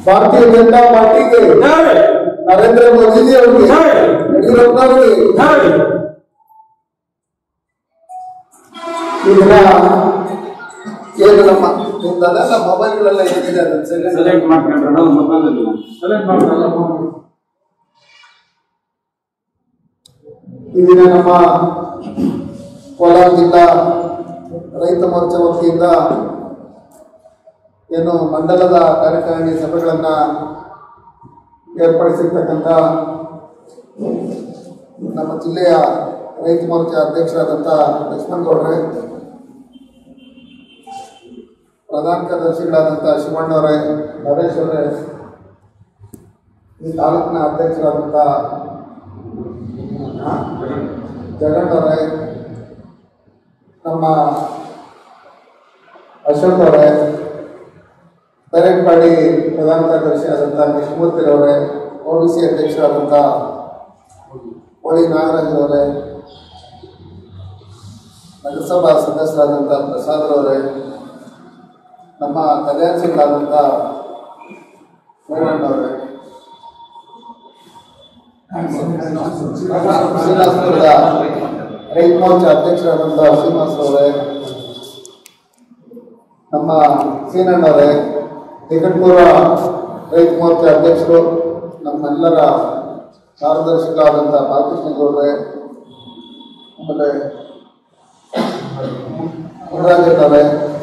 Bharatiya Janata party के नरेंद्र मोदी जी ಅವರಿಗೆ ಯಡಿಯೂರಪ್ಪ ಅವರಿಗೆ ಇದನ್ನ ಏನು ನಮ್ಮ ನಿಮ್ದಲ್ಲ ಮೊಬೈಲ್ಗಳೆಲ್ಲ ಏನಿದೆ ಅದನ್ನ ಸೆಲೆಕ್ಟ್ ಮಾಡ್ಕೊಂಡ್ರೆ ನಾವು ಮೊಬೈಲ್ ಸೆಲೆಕ್ಟ್ ಮಾಡ್ಕೊಳ್ಳಲ್ಲ. ಇದನ್ನ ನಮ್ಮ ಕೋಲಾರ ಜಿಲ್ಲಾ ರೈತ ಮೋರ್ಚಾ ವತಿಯಿಂದ ಏನು ಮಂಡಲದ ಕಾರ್ಯಕಾರಿಣಿ ಸಭೆಗಳನ್ನ ಏರ್ಪಡಿಸಿರ್ತಕ್ಕಂಥ ನಮ್ಮ ಜಿಲ್ಲೆಯ ರೈತ ಮೋರ್ಚಾ ಅಧ್ಯಕ್ಷರಾದಂಥ ಲಕ್ಷ್ಮಣಗೌಡ್ರೆ, ಪ್ರಧಾನ ಕಾರ್ಯದರ್ಶಿಗಳಾದಂಥ ಶಿವಣ್ಣವರೇ, ನರೇಶ್ ಅವರೇ, ಈ ತಾಲೂಕಿನ ಅಧ್ಯಕ್ಷರಾದಂಥ ಜಗಣ್ಣವರೇ, ನಮ್ಮ ಅಶೋಕ್ ಅವರೇ, ಬೈರೇಟ್ಪಾಡಿ ಪ್ರಧಾನ ಕಾರ್ಯದರ್ಶಿ ಆದಂಥ ಕೃಷ್ಣಮೂರ್ತಿರವರೇ, OBC ಅಧ್ಯಕ್ಷರಾದಂಥ ಹೋಳಿ ನಾಗರಾಜರವರೇ, ನಗರಸಭಾ ಸದಸ್ಯರಾದಂಥ ಪ್ರಸಾದರವರೇ, ನಮ್ಮ ಖಜಾಂಚಿಗಳಾದಂಥ ವೀರಣ್ಣವರೇ, ಶ್ರೀನಿವಾಸ್ಪುರದ ರೈಥ್ಮೋರ್ಚಾ ಅಧ್ಯಕ್ಷರಾದಂಥ ಶ್ರೀನಿವಾಸರವರೇ, ನಮ್ಮ ಸೀನಣ್ಣವರೇ, ನಿಕಟಪೂರ್ವ ರೈತ ಮೋರ್ಚಾ ಅಧ್ಯಕ್ಷರು, ನಮ್ಮೆಲ್ಲರ ಕಾರ್ಯದರ್ಶಿಗಳಾದಂಥ ಬಾಲಕೃಷ್ಣಗೌಡ್ರೆ, ಆಮೇಲೆ ಮುನರಾಜಣ್ಣವರೇ,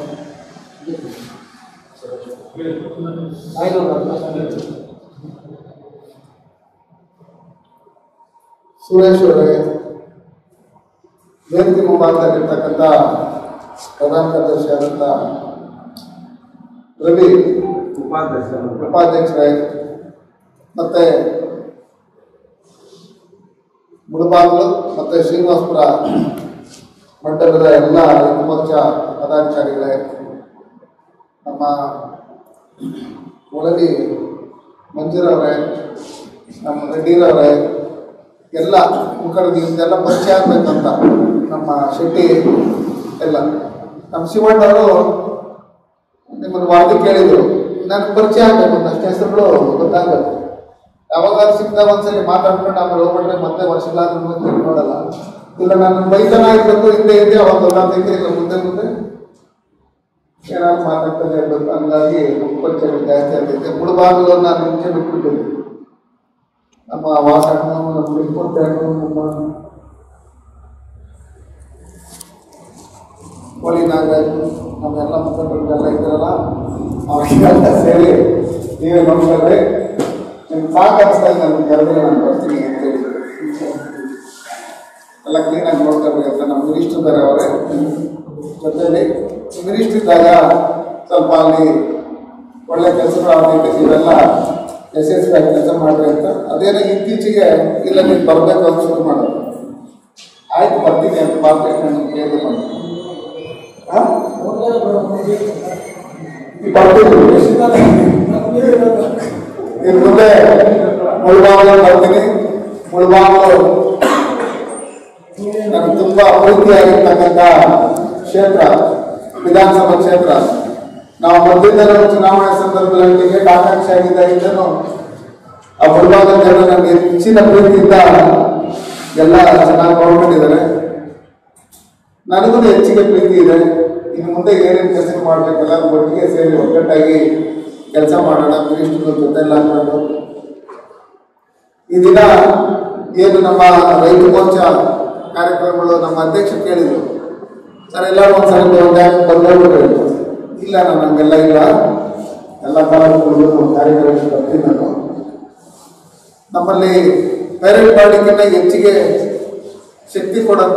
ಸುರೇಶ್ ಅವರೇ, ವೇದಿಕೆ ಮುಂಭಾಗದಲ್ಲಿರ್ತಕ್ಕಂಥ ಪ್ರಧಾನ ಕಾರ್ಯದರ್ಶಿ ಆದಂಥ ರವಿ, ಉಪಾಧ್ಯಕ್ಷರೇ, ಮತ್ತೆ ಮುಳಬಾಗಿಲು ಮತ್ತು ಶ್ರೀನಿವಾಸ್ಪುರ ಮಂಡಲದ ಎಲ್ಲ ರೈತ ಮೋರ್ಚಾ ಪದಾಧಿಕಾರಿಗಳೇ, ನಮ್ಮ ಒಳಗಿ ಮಂಜೂರವರೇ, ನಮ್ಮ ರೆಡ್ಡಿರವರೇ, ಎಲ್ಲ ಮುಖಂಡರಿಗೆಲ್ಲ ಪರಿಚಯ ಆಗಬೇಕಂತ ನಮ್ಮ ಶೆಟ್ಟಿ ಎಲ್ಲ, ನಮ್ಮ ಶಿವಣ್ಣವರು ನಿಮ್ಮನ್ನು ವರದಿ ಕೇಳಿದ್ರು, ನನಗೆ ಪರಿಚಯ ಆಗಬೇಕು, ಅಷ್ಟು ಹೆಸರುಗಳು ಗೊತ್ತಾಗಬೇಕು. ಯಾವಾಗ ಸಿಕ್ಕಿದಾಗ ಒಂದ್ಸಲಿ ಮಾತಾಡ್ಕೊಂಡು ಆಮೇಲೆ ಹೋಗ್ಬಿಟ್ರೆ ಮತ್ತೆ ವರ್ಷಗಳಾದ ನೋಡಲ್ಲ. ಇಲ್ಲ ನಾನು ಬೈತನ ಇರಬೇಕು, ಹಿಂದೆ ಹಿಂದೆ ಅವಾಗ ಗೊತ್ತಾಗ್ತೈತೆ, ಇಲ್ಲ ಮುಂದೆ ಮುಂದೆ ಏನಾದ್ರು ಮಾತಾಡ್ತಾನೆ ಇರಬೇಕು. ಹಂಗಾಗಿ ಪರಿಚಯಗಳು ಜಾಸ್ತಿ ಆಗ್ತೈತೆ. ಮುಳಬಾಗಿಲು ನಾನು ಮುಂಚೆ ಬಿಟ್ಬಿಟ್ಟಿದ್ದೆ, ನಮ್ಮ ವಾಸಣ್ಣ, ನಮ್ಮ ಇಪ್ಪತ್ತೆರಡು, ನಮ್ಮ ಹೋಳಿ ನಾಗರಾಜು, ನಮ್ಮೆಲ್ಲ ಮುಖಂಡರಿಗೆಲ್ಲ ಇದ್ರಲ್ಲ, ಅವೆಲ್ಲ ಸೇರಿ ನೀವೇ ನೋಡ್ಕೊಂಡ್ರೆ ನಿಮ್ಗೆ ಸಾಕು ಅನಿಸ್ತಾ ಇದೆ. ನಮ್ಗೆ ಕರೆದ್ರೆ ನಾನು ಬರ್ತೀನಿ ಅಂತ ಹೇಳಿ ಎಲ್ಲ ಕ್ಲೀನಾಗಿ ನೋಡ್ಕೊಳ್ರಿ ಅಂತ ನಮ್ಮ ಮಿನಿಸ್ಟರ್ ಬೇರೆ ಅವರೇ ಜೊತೆಯಲ್ಲಿ. ಮಿನಿಸ್ಟರ್ ಇದ್ದಾಗ ಸ್ವಲ್ಪ ಅಲ್ಲಿ ಒಳ್ಳೆ ಕೆಲಸಗಳು ಆಗಬೇಕು, ಇವೆಲ್ಲ ಯಶಸ್ವಿಯಾಗಿ ಕೆಲಸ ಮಾಡ್ರಿ ಅಂತ. ಅದೇನೋ ಇತ್ತೀಚೆಗೆ ಇಲ್ಲ ನೀನು ಬರಬೇಕು ಅಂತ ಶುರು ಮಾಡೋದು. ಆಯ್ತು ಬರ್ತೀನಿ ಅಂತ ಮಾರ್ಕೆಟ್ ನನಗೆ ಕೇಳಿ ಮಾಡಿ ಇನ್ನು ಮುಂದೆ ಮುಳಬಾಗಿಲು ಬರ್ತೀನಿ. ಮುಳಬಾಗಿಲು ನನಗೆ ತುಂಬಾ ಪ್ರೀತಿಯಾಗಿರ್ತಕ್ಕಂಥ ಕ್ಷೇತ್ರ, ವಿಧಾನಸಭಾ ಕ್ಷೇತ್ರ. ನಾವು ಮೊದಲಿಂದಲೂ ಚುನಾವಣೆ ಸಂದರ್ಭದಲ್ಲಿ ಟಿಕೆಟ್ ಆಕಾಂಕ್ಷೆ ಆಗಿದ್ದಾಗಿದ್ದನು ಆ ಮುಳಬಾಗಿಲು ಜನ ನನಗೆ ಹೆಚ್ಚಿನ ಪ್ರೀತಿಯಿಂದ ಎಲ್ಲ ಚೆನ್ನಾಗಿ ನೋಡ್ಕೊಂಡಿದ್ದಾರೆ. ನನಗೂ ಹೆಚ್ಚಿಗೆ ಪ್ರೀತಿ ಇದೆ. ಇನ್ನು ಮುಂದೆ ಏನೇನು ಕೆಲಸ ಮಾಡಬೇಕೆಲ್ಲ ಒಟ್ಟಿಗೆ ಸೇರಿ ಒಗ್ಗಟ್ಟಾಗಿ ಕೆಲಸ ಮಾಡೋಣ, ಮಿನಿಸ್ಟರ್ ಜೊತೆಲ್ಲ ಹಾಕೊಂಡು. ಈ ದಿನ ಏನು ನಮ್ಮ ರೈತ ಮೋರ್ಚಾ ಕಾರ್ಯಕ್ರಮಗಳು ನಮ್ಮ ಅಧ್ಯಕ್ಷರು ಕೇಳಿದರು, ಸರ್ ಎಲ್ಲರೂ ಒಂದ್ಸಲ ಬಂದೋಗ್ಬಿಟ್ಟು. ಇಲ್ಲ ನಾನು ಹಂಗೆಲ್ಲ ಇಲ್ಲ, ಎಲ್ಲ ಕಾರ್ಯಕ್ರಮಗಳು ಕಾರ್ಯಕ್ರಮಕ್ಕೆ ಬರ್ತೀನಿ ನಾನು. ನಮ್ಮಲ್ಲಿ ಬೈರೇಟ್ಪಾಡಿಗಿಂತ ಹೆಚ್ಚಿಗೆ ಶಕ್ತಿ ಕೊಡಂತ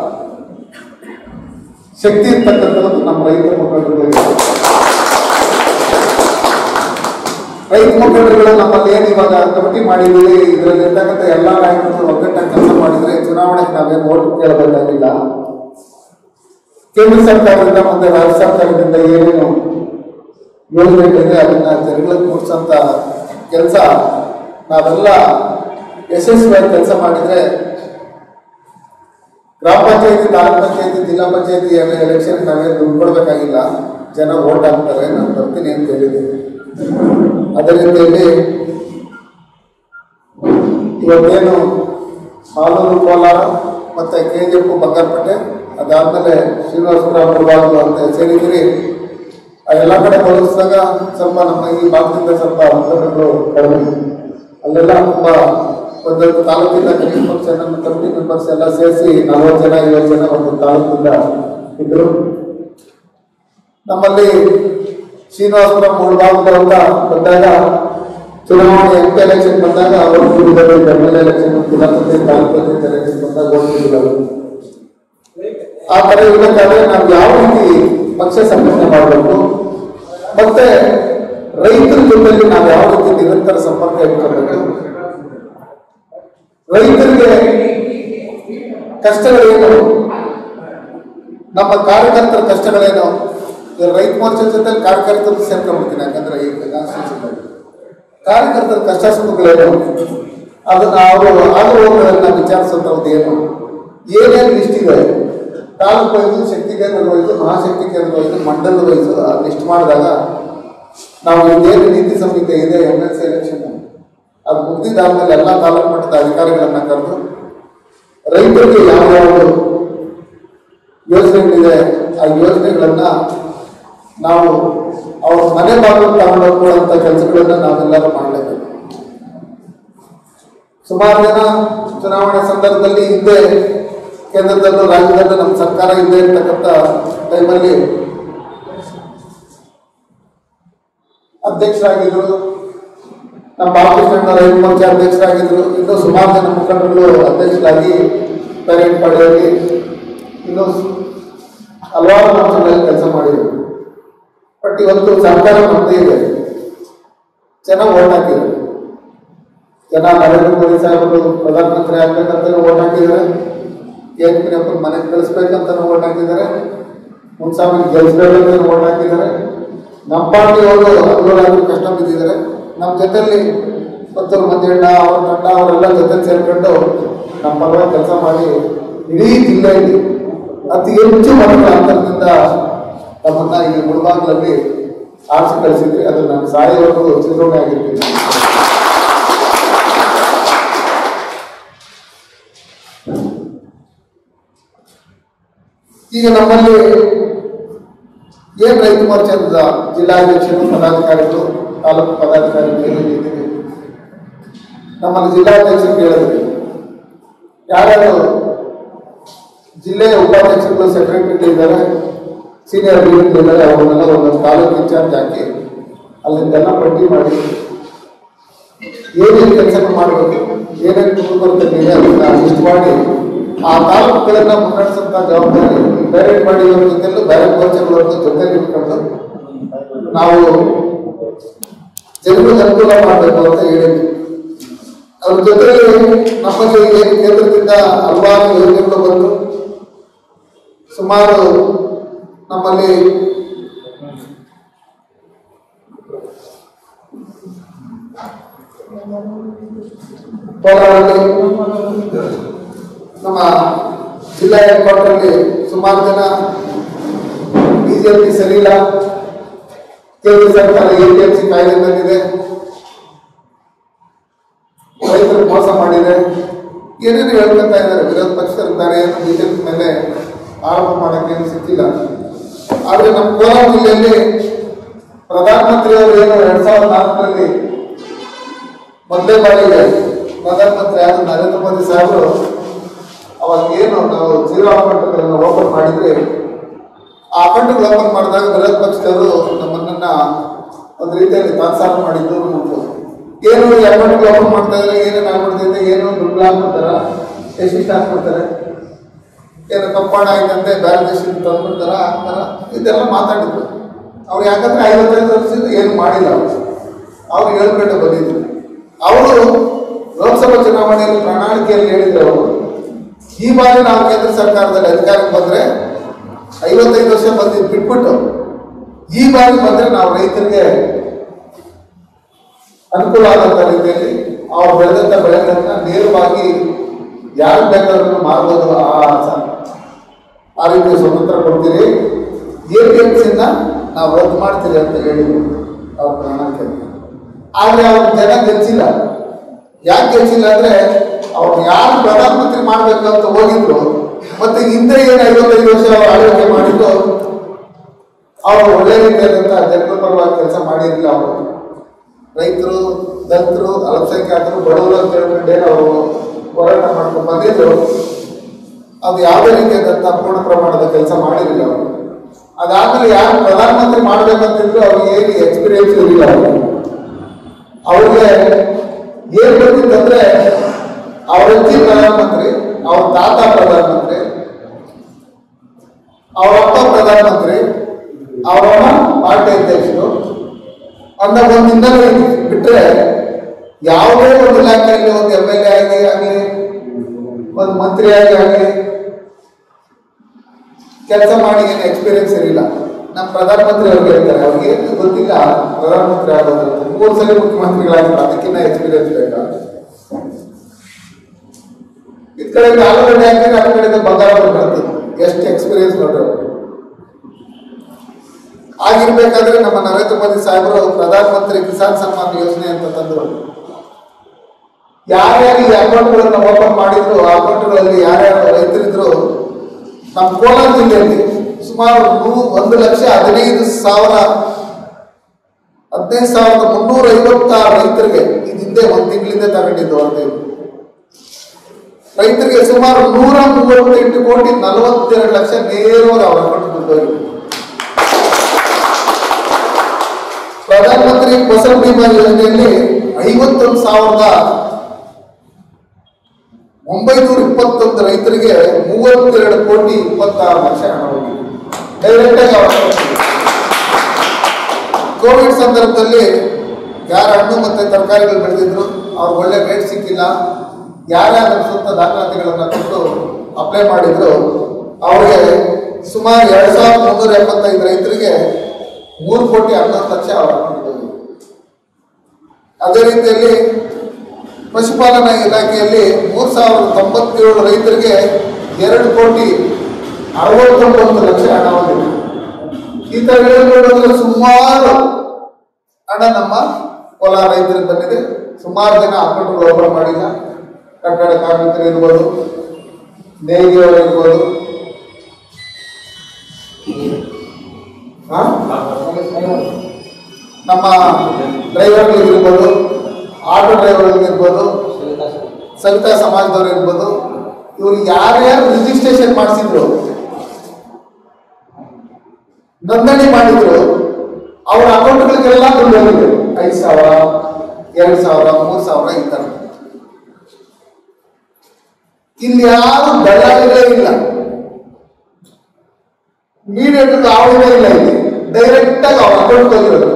ಶಕ್ತಿ ಇರ್ತಕ್ಕಂಥದ್ದು ನಮ್ಮ ರೈತ ಮುಖಂಡರುಗಳಿಗೆ. ರೈತ ಮುಖಂಡರುಗಳು ನಮ್ಮಲ್ಲಿ ಏನು ಇವಾಗ ಕಮಿಟಿ ಮಾಡಿದ್ದೀವಿ, ಇದರಲ್ಲಿ ಇರ್ತಕ್ಕಂಥ ಎಲ್ಲ ನಾಯಕರು ಒಗ್ಗಟ್ಟಾಗಿ ಕೆಲಸ ಮಾಡಿದ್ರೆ ಚುನಾವಣೆಗೆ ನಾವೇನು ಓಟ್ ಕೇಳಬೇಕಾಗಿಲ್ಲ. ಕೇಂದ್ರ ಸರ್ಕಾರದಿಂದ ಮತ್ತೆ ರಾಜ್ಯ ಸರ್ಕಾರದಿಂದ ಏನೇನು ಯೋಜನೆಗಳಿದೆ ಅದನ್ನ ಜನಗಳಿಗೆ ಮುಟ್ಟಿಸಂತ ಕೆಲಸ ನಾವೆಲ್ಲ ಯಶಸ್ವಿಯಾಗಿ ಕೆಲಸ ಮಾಡಿದ್ರೆ ಗ್ರಾಮ ಪಂಚಾಯತಿ, ತಾಲೂಕ್ ಪಂಚಾಯತಿ, ಜಿಲ್ಲಾ ಪಂಚಾಯತಿ ಎಲ್ಲ ಎಲೆಕ್ಷನ್ ನಾವೇನು ದುಡ್ಡು ಕೊಡ್ಬೇಕಾಗಿಲ್ಲ, ಜನ ಓಟ್ ಹಾಕ್ತಾರೆ. ನಾನು ಬರ್ತೀನಿ ಅಂತ ಹೇಳಿದ್ದೀನಿ. ಅದೇ ರೀತಿಯಲ್ಲಿ ಇವತ್ತೇನು ಹಾಲೂರು ಕೋಲಾರ ಮತ್ತು KGF ಬಂಗಾರಪೇಟೆ ಅದಾದಮೇಲೆ ಶ್ರೀನಿವಾಸಪುರ ಮುಳಬಾಗಿಲು ಅಂತ ಸೇರಿದ್ರಿ. ಎಲ್ಲ ಕಡೆ ಹೋಲಿಸಿದಾಗ ಸ್ವಲ್ಪ ನಮ್ಮ ಈ ಭಾಗದಿಂದ ಸ್ವಲ್ಪ ಅಂತರಗಳು ಕಡಿಮೆ. ಅಲ್ಲೆಲ್ಲ ತುಂಬ ಒಂದೊಂದು ತಾಲೂಕಿಂದ ಕನಿಷ್ಠ ಪಕ್ಷ ನಮ್ಮ ಕಮಿಟಿ ಮೆಂಬರ್ಸ್ ಎಲ್ಲ ಸೇರಿಸಿ 40 ಜನ 50 ಜನ ಒಂದು ತಾಲೂಕಿಂದ ಇದ್ದರು. ನಮ್ಮಲ್ಲಿ ಶ್ರೀನಿವಾಸಪುರ ಮುಳಬಾಗಿಲು ಅಂತ ಬಂದಾಗ ಚುನಾವಣೆ MP ಎಲೆಕ್ಷನ್ ಬಂದಾಗ ಅವರು MLA ಎಲೆಕ್ಷನ್ ವಿಧಾನಸಭೆ ತಾಲೂಕು ಎಲೆಕ್ಷನ್ ಬಂದಾಗ ಓದ್ತಿದ್ರು. ಆ ಥರ ಇರಬೇಕಾದ್ರೆ ನಾವು ಯಾವ ರೀತಿ ಪಕ್ಷ ಸಂಘಟನೆ ಮಾಡಬೇಕು ಮತ್ತೆ ರೈತರ ಜೊತೆಯಲ್ಲಿ ನಾವು ಯಾವ ರೀತಿ ನಿರಂತರ ಸಂಪರ್ಕ ಇಟ್ಕೊಳ್ಬೇಕು, ರೈತರಿಗೆ ಕಷ್ಟಗಳೇನು, ನಮ್ಮ ಕಾರ್ಯಕರ್ತರ ಕಷ್ಟಗಳೇನು. ರೈತಮೋರ್ಚಾ ಜೊತೆ ಕಾರ್ಯಕರ್ತರು ಸೇರ್ಕೊಂಡ್ಬಿಡ್ತೀನಿ. ಯಾಕಂದ್ರೆ ಈ ಕಾರ್ಯಕರ್ತರ ಕಷ್ಟ ಸುಖಗಳೇನು ಅದನ್ನ ಅವರು ಆಗುವವುಗಳನ್ನ ವಿಚಾರಿಸುವಂಥದ್ದು ಏನು, ಏನೇನು ಲಿಸ್ಟ್ ಇದೆ ತಾಲೂಕು ವೈಸು, ಶಕ್ತಿ ಕೇಂದ್ರ ವೈಸು, ಮಹಾಶಕ್ತಿ ಕೇಂದ್ರ ವೈಸು, ಮಂಡಲದ ವೈಸು ಲಿಸ್ಟ್ ಮಾಡಿದಾಗ ನಾವು ಇದೇನು ನೀತಿ ಸಂಹಿತೆ ಇದೆ MLC ಎಲೆಕ್ಷನ್ ಅದು ಮುಗಿದಾದ್ಮೇಲೆ ಎಲ್ಲ ತಾಲೂಕು ಮಟ್ಟದ ಅಧಿಕಾರಿಗಳನ್ನ ಕರೆದು ರೈತರಿಗೆ ಯಾವ ಯೋಜನೆಗಳಿದೆ ಆ ಯೋಜನೆಗಳನ್ನ ನಾವು ಅವ್ರ ಮನೆ ಬಾಗಿಲು ತಗೊಂಡೋಗುವಂಥ ಕೆಲಸಗಳನ್ನ ನಾವೆಲ್ಲರೂ ಮಾಡಲೇಬೇಕು. ಸುಮಾರು ಜನ ಚುನಾವಣೆ ಸಂದರ್ಭದಲ್ಲಿ ಹಿಂದೆ ಕೇಂದ್ರದಲ್ಲೂ ರಾಜ್ಯದಲ್ಲೂ ನಮ್ಮ ಸರ್ಕಾರ ಹಿಂದೆ ಇರ್ತಕ್ಕಂಥ ಟೈಮಲ್ಲಿ ಅಧ್ಯಕ್ಷರಾಗಿದ್ರು, ನಮ್ಮ ಬಾಲಕೃಷ್ಣ ರೈತಮೋರ್ಚಾ ಅಧ್ಯಕ್ಷರಾಗಿದ್ರು, ಇನ್ನೂ ಸುಮಾರು ಜನ ಮುಖಂಡರು ಅಧ್ಯಕ್ಷರಾಗಿ ಪೇರೆಂಟ್ ಪಡೆಯಲ್ಲಿ ಇನ್ನೂ ಹಲವಾರು ವರ್ಷಗಳಲ್ಲಿ ಕೆಲಸ ಮಾಡಿದ್ರು. ಬಟ್ ಇವತ್ತು ಸರ್ಕಾರ ನಮ್ಮದೇ ಇದೆ, ಜನ ಓಟ್ ಹಾಕಿದ್ರು. ಜನ ನರೇಂದ್ರ ಮೋದಿ ಸಾಹೇಬರು ಪ್ರಧಾನಮಂತ್ರಿ ಆಗ್ಬೇಕಂತ ಓಟ್ ಹಾಕಿದ್ದಾರೆ, KGF ಮನೆಗೆ ಕಳಿಸ್ಬೇಕಂತ ಓಟ್ ಹಾಕಿದ್ದಾರೆ, ಮುನ್ಸ್ವಾಮಿ ಗೆಲ್ಸ್ಬೇಕಂತ ಓಟ್ ಹಾಕಿದ್ದಾರೆ. ನಮ್ಮ ಪಾರ್ಟಿಯವರು ಅನುಕೂಲ ಕಷ್ಟ ಬಿದ್ದಿದ್ದಾರೆ. ನಮ್ಮ ಜೊತೆಯಲ್ಲಿ ಪುತ್ತೂರು ಮಂಜಣ್ಣ ಅವರ ತಂಡ ಅವರೆಲ್ಲ ಜೊತೆ ಸೇರ್ಕೊಂಡು ನಮ್ಮ ಪರವಾಗಿ ಕೆಲಸ ಮಾಡಿ ಇಡೀ ಜಿಲ್ಲೆಯಲ್ಲಿ ಅತಿ ಹೆಚ್ಚು ಮತಗಳ ಅಂತರದಿಂದ ನಮ್ಮನ್ನ ಈ ಮುಳಬಾಗಿಲಲ್ಲಿ ಆರಿಸಿ ಕಳಿಸಿದ್ರಿ. ಅದನ್ನು ನಾನು ಸಾಯೋವರೆಗೂ ಚಿರೋಣಿ ಆಗಿರ್ತೀನಿ. ಈಗ ನಮ್ಮಲ್ಲಿ ಏನು ರೈತ ಮೋರ್ಚಾದ ಜಿಲ್ಲಾಧ್ಯಕ್ಷರು, ಪದಾಧಿಕಾರಿಗಳು, ತಾಲೂಕು ಪದಾಧಿಕಾರಿಗಳು ಇದ್ದೀವಿ. ನಮ್ಮಲ್ಲಿ ಜಿಲ್ಲಾಧ್ಯಕ್ಷರು ಹೇಳಿದ್ರಿ, ಯಾರ್ಯಾರು ಜಿಲ್ಲೆಯ ಉಪಾಧ್ಯಕ್ಷರು, ಸೆಕ್ರೆಟರಿ ಇದ್ದಾರೆ, ಸೀನಿಯರ್ ಲೀಡರ್ ಇದ್ದಾರೆ, ಅವರನ್ನೆಲ್ಲ ಒಂದೊಂದು ತಾಲೂಕು ಇನ್ಚಾರ್ಜ್ ಹಾಕಿ ಅಲ್ಲಿಂದೆಲ್ಲ ಪಟ್ಟಿ ಮಾಡಿ ಏನೇನು ಕೆಲಸ ಮಾಡಬೇಕು, ಏನೇನು ಕುಟುಂಬರ್ತಿದೆ ಅದನ್ನ ಲಿಸ್ಟ್ ಮಾಡಿ ಆ ತಾಲೂಕುಗಳನ್ನ ಮುನ್ನಡೆಸಂತ ಜವಾಬ್ದಾರಿ ಬೇರೆ ಮಾಡಿ ಜೊತೆಲ್ಲೂ ಬೇರೆ ಮೋರ್ಚಾಗಳವ್ರನ್ನ ಜೊತೆಲಿ ಇಟ್ಕೊಂಡು ನಾವು ಜನರಿಗೆ ಅನುಕೂಲ ಮಾಡಬೇಕು ಅಂತ ಹೇಳಿದ್ವಿ. ಅವ್ರ ಜೊತೆಲಿ ನಮ್ಮಲ್ಲಿ ಏನು ಕೇಂದ್ರದಿಂದ ಹಲವಾರು ಯೋಜನೆಗಳು ಬಂದು ಸುಮಾರು ನಮ್ಮಲ್ಲಿ ಕೋಲಾರಲ್ಲಿ ನಮ್ಮ ಜಿಲ್ಲಾ ಹೆಡ್ ಕ್ವಾರ್ಟರ್ಲಿ ಸುಮಾರು ಜನ BJP ಸರಿ ಇಲ್ಲ, ಕೇಂದ್ರ ಸರ್ಕಾರ APMC ಕಾಯ್ದೆ ಬಂದಿದೆ, ರೈತರು ಮೋಸ ಮಾಡಿದೆ, ಏನೇನು ಹೇಳ್ಕೊತಾ ಇದ್ದಾರೆ. ವಿರೋಧ ಪಕ್ಷದಲ್ಲಿದ್ದಾರೆ, BJP ಮೇಲೆ ಆರೋಪ ಮಾಡೋಕ್ಕೆ ಏನು ಸಿಕ್ಕಿಲ್ಲ. ಆದರೆ ನಮ್ಮ ಕೋಲಾರ ಜಿಲ್ಲೆಯಲ್ಲಿ ಪ್ರಧಾನಮಂತ್ರಿ ಅವರು ಏನು 2004ರಲ್ಲಿ ಮೊದಲೇ ಬಾರಿಗೆ ಪ್ರಧಾನಮಂತ್ರಿ ಆದ ನರೇಂದ್ರ ಮೋದಿ ಸಾಹೇಬರು ಅವಾಗ ಏನು ನಾವು 0 ಅಕೌಂಟ್ಗಳನ್ನು ಓಪನ್ ಮಾಡಿದ್ರೆ ಆ ಅಕೌಂಟ್ಗಳು ಓಪನ್ ಮಾಡಿದಾಗ ವಿರೋಧ ಪಕ್ಷದವರು ನಮ್ಮನ್ನ ಒಂದು ರೀತಿಯಲ್ಲಿ ತಾತ್ಸಾರ ಮಾಡಿದ್ದು ಏನು ಈ ಅಕೌಂಟ್ಗಳು ಓಪನ್ ಮಾಡ್ತಾ ಇದ್ದಾರೆ, ಏನೇನು ಆಗ್ಬಿಡ್ತೈತೆ, ಏನು ದುಡ್ಡು ಹಾಕ್ಬಿಡ್ತಾರ, ಎಷ್ಟು ಹಾಕ್ಬಿಡ್ತಾರೆ, ಏನು ಕಪ್ಪಾಣ ಆಯ್ತಂತೆ ಬೇರೆ ದೇಶದಿಂದ ತಂದ್ಬಿಡ್ತಾರ ಹಾಕ್ತಾರ, ಇದೆಲ್ಲ ಮಾತಾಡಿದ್ರು. ಅವ್ರು ಯಾಕಂದ್ರೆ 55 ವರ್ಷದಿಂದ ಏನು ಮಾಡಿಲ್ಲ, ಅವ್ರು ಹೇಳ್ಕೊಂಡು ಬಂದಿದ್ರು. ಅವರು ಲೋಕಸಭಾ ಚುನಾವಣೆಯಲ್ಲಿ ಪ್ರಣಾಳಿಕೆಯಲ್ಲಿ ಹೇಳಿದ್ರು, ಅವರು ಈ ಬಾರಿ ನಾವು ಕೇಂದ್ರ ಸರ್ಕಾರದಲ್ಲಿ ಅಧಿಕಾರಕ್ಕೆ ಬಂದ್ರೆ 55 ವರ್ಷ ಬಂದಿದ್ದು ಬಿಟ್ಬಿಟ್ಟು ಈ ಬಾರಿ ಬಂದ್ರೆ ನಾವು ರೈತರಿಗೆ ಅನುಕೂಲ ಆದಂತ ರೀತಿಯಲ್ಲಿ ಅವ್ರು ಬೆಳೆದಂತ ಬೆಳೆಗಳನ್ನ ನೇರವಾಗಿ ಯಾರು ಬೇಕಾದ್ರೂ ಮಾರ್ಬೋದು, ಆ ರೀತಿ ಸ್ವತಂತ್ರ ಕೊಡ್ತೀರಿ, APMC ನಾವು ರದ್ದು ಮಾಡ್ತೀರಿ ಅಂತ ಹೇಳಿದ್ರು ಅವ್ರ ಪ್ರಣಾಳಿಕೆ. ಆದ್ರೆ ಅವ್ರ ಜನ ಗೆಲ್ಸಿಲ್ಲ. ಯಾಕೆ ಗೆಲ್ಸಿಲ್ಲ ಅಂದ್ರೆ ಅವ್ರು ಯಾರು ಪ್ರಧಾನಮಂತ್ರಿ ಮಾಡ್ಬೇಕು ಅಂತ ಹೋಗಿದ್ರು, ಮತ್ತೆ ಹಿಂದೆ ಏನು 55 ವರ್ಷ ಅವ್ರು ಆಳ್ವಿಕೆ ಮಾಡಿದ್ರು, ಅವರು ಒಳ್ಳೆ ರೀತಿಯಾದಂತ ಜನರ ಪರವಾಗಿ ಕೆಲಸ ಮಾಡಿರಲಿಲ್ಲ. ಅವರು ರೈತರು, ದಲಿತರು, ಅಲ್ಪಸಂಖ್ಯಾತರು, ಬಡವರು ಅಂತ ಹೇಳ್ಕೊಂಡೇನು ಅವರು ಹೋರಾಟ ಮಾಡ್ಕೊಂಡು ಬಂದಿದ್ರು. ಅದು ಯಾವುದೇ ರೀತಿಯಾದಂತ ಪೂರ್ಣ ಪ್ರಮಾಣದ ಕೆಲಸ ಮಾಡಿರಲಿಲ್ಲ ಅವರು. ಅದಾದ್ಮೇಲೆ ಯಾರು ಪ್ರಧಾನಮಂತ್ರಿ ಮಾಡ್ಬೇಕಂತಿದ್ರು ಅವ್ರಿಗೆ ಏನು ಎಕ್ಸ್ಪೀರಿಯನ್ಸ್ ಇರಲಿಲ್ಲ. ಅವ್ರಿಗೆ ಏನ್ ಗೊತ್ತಿತ್ತಂದ್ರೆ ಅವ್ರ ಅಜ್ಜಿ ಪ್ರಧಾನಮಂತ್ರಿ, ಅವ್ರ ತಾತ ಪ್ರಧಾನಮಂತ್ರಿ, ಅವ್ರ ಅಪ್ಪ ಪ್ರಧಾನಮಂತ್ರಿ, ಅವರಮ್ಮ ಪಾರ್ಟಿ ಅಧ್ಯಕ್ಷರು ಅನ್ನೋ ಒಂದು ಹಿನ್ನೆಲೆ ಬಿಟ್ರೆ ಯಾವುದೇ ಒಂದು ಇಲಾಖೆಯಲ್ಲಿ ಒಂದು MLA ಆಗಿ ಆಗಲಿ, ಒಂದು ಮಂತ್ರಿಯಾಗಿ ಆಗಲಿ ಕೆಲಸ ಮಾಡಿ ಏನು ಎಕ್ಸ್ಪೀರಿಯನ್ಸ್ ಇರಲಿಲ್ಲ. ನಮ್ಮ ಪ್ರಧಾನಮಂತ್ರಿ ಅವ್ರಿಗೆ ಹೇಳ್ತಾರೆ, ಅವ್ರಿಗೆ ಏನು ಗೊತ್ತಿಲ್ಲ ಪ್ರಧಾನಮಂತ್ರಿ ಆಗೋದು, 3 ಸಲ ಮುಖ್ಯಮಂತ್ರಿಗಳಾಗಿಲ್ಲ, ಅದಕ್ಕಿಂತ ಎಕ್ಸ್ಪೀರಿಯನ್ಸ್ ಬೇಕಾ? ಈ ಕಡೆಯಿಂದ ಆಲೂಗಡ್ಡೆ ಹಾಕಿದ್ರೆ ಆ ಕಡೆಯಿಂದ ಬಂಗಾರ ಬರ್ತದೆ. ಎಷ್ಟು ಎಕ್ಸ್ಪೀರಿಯನ್ಸ್ ನೋಡ್ರಿ. ಆಗಿರ್ಬೇಕಾದ್ರೆ ನಮ್ಮ ನರೇಂದ್ರ ಮೋದಿ ಸಾಹೇಬರು ಪ್ರಧಾನಮಂತ್ರಿ ಕಿಸಾನ್ ಸನ್ಮಾನ್ ಯೋಜನೆ ಅಂತ ತಂದ್ರು. ಯಾರ್ಯಾರು ಈ ಅಕೌಂಟ್ಗಳನ್ನ ಓಪನ್ ಮಾಡಿದ್ರು, ಆ ಅಕೌಂಟ್ಗಳಲ್ಲಿ ಯಾರ್ಯಾರು ರೈತರಿದ್ರು, ನಮ್ಮ ಕೋಲಾರ ಜಿಲ್ಲೆಯಲ್ಲಿ ಸುಮಾರು 1,15,356 ರೈತರಿಗೆ ಇದು ಹಿಂದೆ 1 ತಿಂಗಳಿಂದ ತಗೊಂಡಿದ್ದು ಅಂತ ರೈತರಿಗೆ ಸುಮಾರು 138 ಕೋಟಿ 42 ಲಕ್ಷ ನೇರವಾಗಿ ಅವರ ಅಕೌಂಟ್ ದುಡ್ಡು. ಪ್ರಧಾನಮಂತ್ರಿ ಫಸಲ್ ಬಿಮಾ ಯೋಜನೆಯಲ್ಲಿ 51,921 ರೈತರಿಗೆ 32 ಕೋಟಿ 26 ಲಕ್ಷ ಹಣ ಹೋಗಿದೆ ಡೈರೆಕ್ಟ್ ಆಗಿ ಅವರ. ಕೋವಿಡ್ ಸಂದರ್ಭದಲ್ಲಿ ಯಾರು ಹಣ್ಣು ಮತ್ತೆ ತರಕಾರಿಗಳು ಬೆಳೆದಿದ್ರು ಅವ್ರಿಗೆ ಒಳ್ಳೆ ರೇಟ್ ಸಿಕ್ಕಿಲ್ಲ, ಯಾರ್ಯಾರ ಸ್ವಂತ ದಾಖಲಾತಿಗಳನ್ನ ಕೊಟ್ಟು ಅಪ್ಲೈ ಮಾಡಿದ್ರು ಅವ್ರಿಗೆ ಸುಮಾರು 2,375 ರೈತರಿಗೆ 3 ಕೋಟಿ 11 ಲಕ್ಷ ಅವರ. ಅದೇ ರೀತಿಯಲ್ಲಿ ಪಶುಪಾಲನಾ ಇಲಾಖೆಯಲ್ಲಿ 3,097 ರೈತರಿಗೆ 2 ಕೋಟಿ 69 ಲಕ್ಷ ಹಣ ಹೊಂದಿದೆ. ಈ ತರ ಹೇಳಿದ್ರೆ ಸುಮಾರು ಹಣ ನಮ್ಮ ಕೋಲಾರ ರೈತರಿಗೆ ಬಂದಿದೆ. ಸುಮಾರು ಜನ ಅಕೌಂಟ್ ಓಪನ್ ಮಾಡಿಲ್ಲ. ಕಟ್ಟಡ ಕಾರ್ಮಿಕರು ಇರ್ಬೋದು, ನೇಯ್ಗೆಯವರು ಇರ್ಬೋದು, ನಮ್ಮ ಡ್ರೈವರ್ಗಳಿಗಿರ್ಬೋದು, ಆಟೋ ಡ್ರೈವರ್ಗಳಿಗಿರ್ಬೋದು, ಸವಿತಾ ಸಮಾಜದವರು ಇರ್ಬೋದು, ಇವರು ಯಾರ್ಯಾರು ರಿಜಿಸ್ಟ್ರೇಷನ್ ಮಾಡಿಸಿದ್ರು, ನೋಂದಣಿ ಮಾಡಿದ್ರು, ಅವರ ಅಕೌಂಟ್ಗಳಿಗೆಲ್ಲ ದುಡ್ಡು ಹೋಗಿದೆ. 5,000, 2,000, 3,000 ಈ ತರ. ಇಲ್ಲಿ ಯಾರು ದಳ್ಳಾಳಿಗಳೇ ಇಲ್ಲ, ಮೀಡಿಯೇಟರ್ ಯಾವುದೇ ಇಲ್ಲ. ಇಲ್ಲಿ ಡೈರೆಕ್ಟ್ ಆಗಿ ಅವ್ರ ಅಕೌಂಟ್ ಹೋಗಿರೋದು.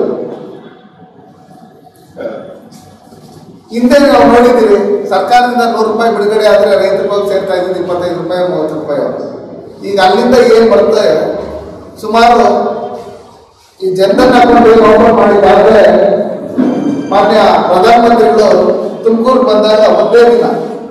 ಹಿಂದೆ ನಾವು ನೋಡಿದ್ದೀವಿ, ಸರ್ಕಾರದಿಂದ 100 ರೂಪಾಯಿ ಬಿಡುಗಡೆ ಆದ್ರೆ ರೈತರಿಗೆ ಹೋಗಿ ಸೇರ್ತಾ ಇದ್ದು 25 ರೂಪಾಯಿ 30 ರೂಪಾಯಿ. ಈಗ ಅಲ್ಲಿಂದ ಏನ್ ಬರುತ್ತೆ, ಸುಮಾರು ಈ ಜನಧನ್ ಅಕೌಂಟ್ ಓಪನ್ ಮಾಡಿದ್ದಾದ್ರೆ ಮಾನ್ಯ ಪ್ರಧಾನಮಂತ್ರಿಗಳು ತುಮಕೂರು ಬಂದಾಗ ಒಂದೇ ದಿನ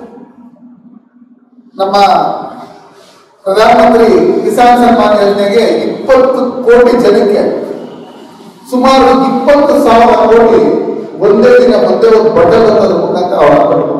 ನಮ್ಮ ಪ್ರಧಾನಮಂತ್ರಿ ಕಿಸಾನ್ ಸನ್ಮಾನ್ ಯೋಜನೆಗೆ 20 ಕೋಟಿ ಜನಕ್ಕೆ ಸುಮಾರು 20,000 ಕೋಟಿ ಒಂದೇ ದಿನ ಒಂದೇ ಒಂದು ಬಟನ್ ಅನ್ನೋದ್ರ ಮುಖಾಂತರ ಅವರ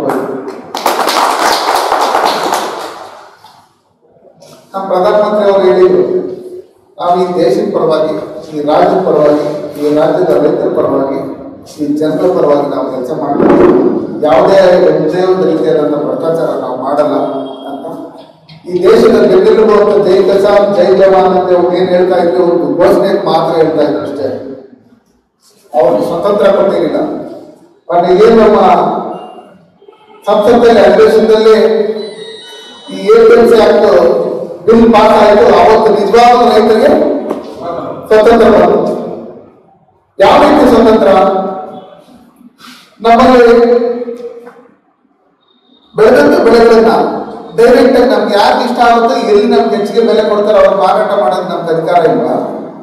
ನಮ್ಮ ಪ್ರಧಾನಮಂತ್ರಿ ಅವರು ಹೇಳಿದ್ರು, ನಾವು ಈ ದೇಶದ ಪರವಾಗಿ, ಈ ರಾಜ್ಯದ ಪರವಾಗಿ, ಈ ರಾಜ್ಯದ ರೈತರ ಪರವಾಗಿ, ಈ ಜನರ ಪರವಾಗಿ ನಾವು ಕೆಲಸ ಮಾಡ್ತೀವಿ. ಯಾವುದೇ ಒಂದು ರೀತಿಯಾದಂಥ ಭ್ರಷ್ಟಾಚಾರ ನಾವು ಮಾಡಲ್ಲ ಅಂತ ಈ ದೇಶದ ಗೆದ್ದಿರುವಂತ ಜೈ ಕಿಸಾನ್ ಜೈ ಜವಾನ್ ಅಂತ ಏನ್ ಹೇಳ್ತಾ ಇದ್ರು, ಒಂದು ಘೋಷಣೆ ಮಾತ್ರ ಹೇಳ್ತಾ ಇದ್ರು ಅಷ್ಟೇ. ಅವ್ರಿಗೆ ಸ್ವತಂತ್ರ ಕೊಟ್ಟಿರಲಿಲ್ಲ. ಬಟ್ ಏನು ನಮ್ಮ ಸಂಸತ್ತಲ್ಲಿ ಅಧಿವೇಶನದಲ್ಲಿ ಈ APMC ಆಕ್ಟ್ ಬಿಲ್ ಪಾಸ್ ಆಯಿತು, ಅವತ್ತು ನಿಜವಾದ ರೈತರಿಗೆ ಸ್ವತಂತ್ರ ಬಂತು. ಯಾವ ರೀತಿ ಸ್ವತಂತ್ರ? ನಮ್ಮಲ್ಲಿ ಬೆಳೆದಂತ ಬೆಳೆಗಳನ್ನ ಡೈರೆಕ್ಟ್ ಆಗಿ ನಮ್ಗೆ ಯಾರು ಇಷ್ಟ ಆಗುತ್ತೆ, ಎಲ್ಲಿ ನಮ್ಗೆ ಹೆಚ್ಚಿಗೆ ಬೆಲೆ ಕೊಡ್ತಾರೆ ಅವ್ರು ಮಾರಾಟ ಮಾಡೋದು ನಮ್ಗೆ ಅಧಿಕಾರ ಇಲ್ವಾ?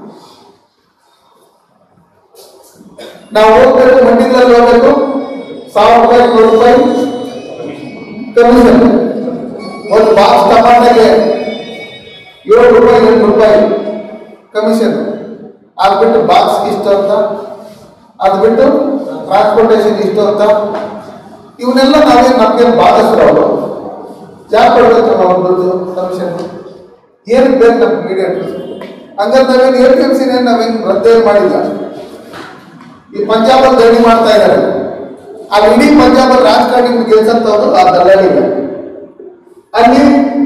ನಾವು ಹೋಗ್ಬೇಕು, ಮಂಡಿಗಳಲ್ಲಿ ಹೋಗ್ಬೇಕು, 1,000 ರೂಪಾಯಿ 100 ರೂಪಾಯಿ ಕಮಿಷನ್. ಒಂದು ಬಾಕ್ಸ್ ಟಮಾಟಗೆ 7 ರೂಪಾಯಿ 8 ರೂಪಾಯಿ ಕಮಿಷನ್ ಆಗ್ಬಿಟ್ಟು ಬಾಕ್ಸ್ ಇಷ್ಟ ಅಂತ ಅದು ಬಿಟ್ಟು ಟ್ರಾನ್ಸ್ಪೋರ್ಟೇಷನ್ ಇಷ್ಟು ಅಂತ ಇವನ್ನೆಲ್ಲ ನಮ್ಗೆ ಬಾಧಿಸ್ರು ಅವರು ಯಾಕೆ ಕೊಡ್ಬೇಕು ನಾವು ದುಡ್ಡು ಕಮಿಷನ್ ಏನಕ್ಕೆ ಬೇಕು ನಮ್ಗೆ ಮೀಡಿಯೇಟರ್ಸ್ ಹಂಗಂತ ನಾವೇನು APMC ನಾವೇನು ರದ್ದೇ ಮಾಡಿಲ್ಲ. ಈ ಪಂಜಾಬಲ್ಲಿ ಧರಣಿ ಮಾಡ್ತಾ ಇದ್ದಾರೆ, ಆ ಇಡೀ ಪಂಜಾಬಲ್ಲಿ ರಾಜಕಾರಣಿ ಗೆಲ್ಸಂತವ್ರು ಆ ದಲ್ಲಾಳಿಗೆ ಅಲ್ಲಿ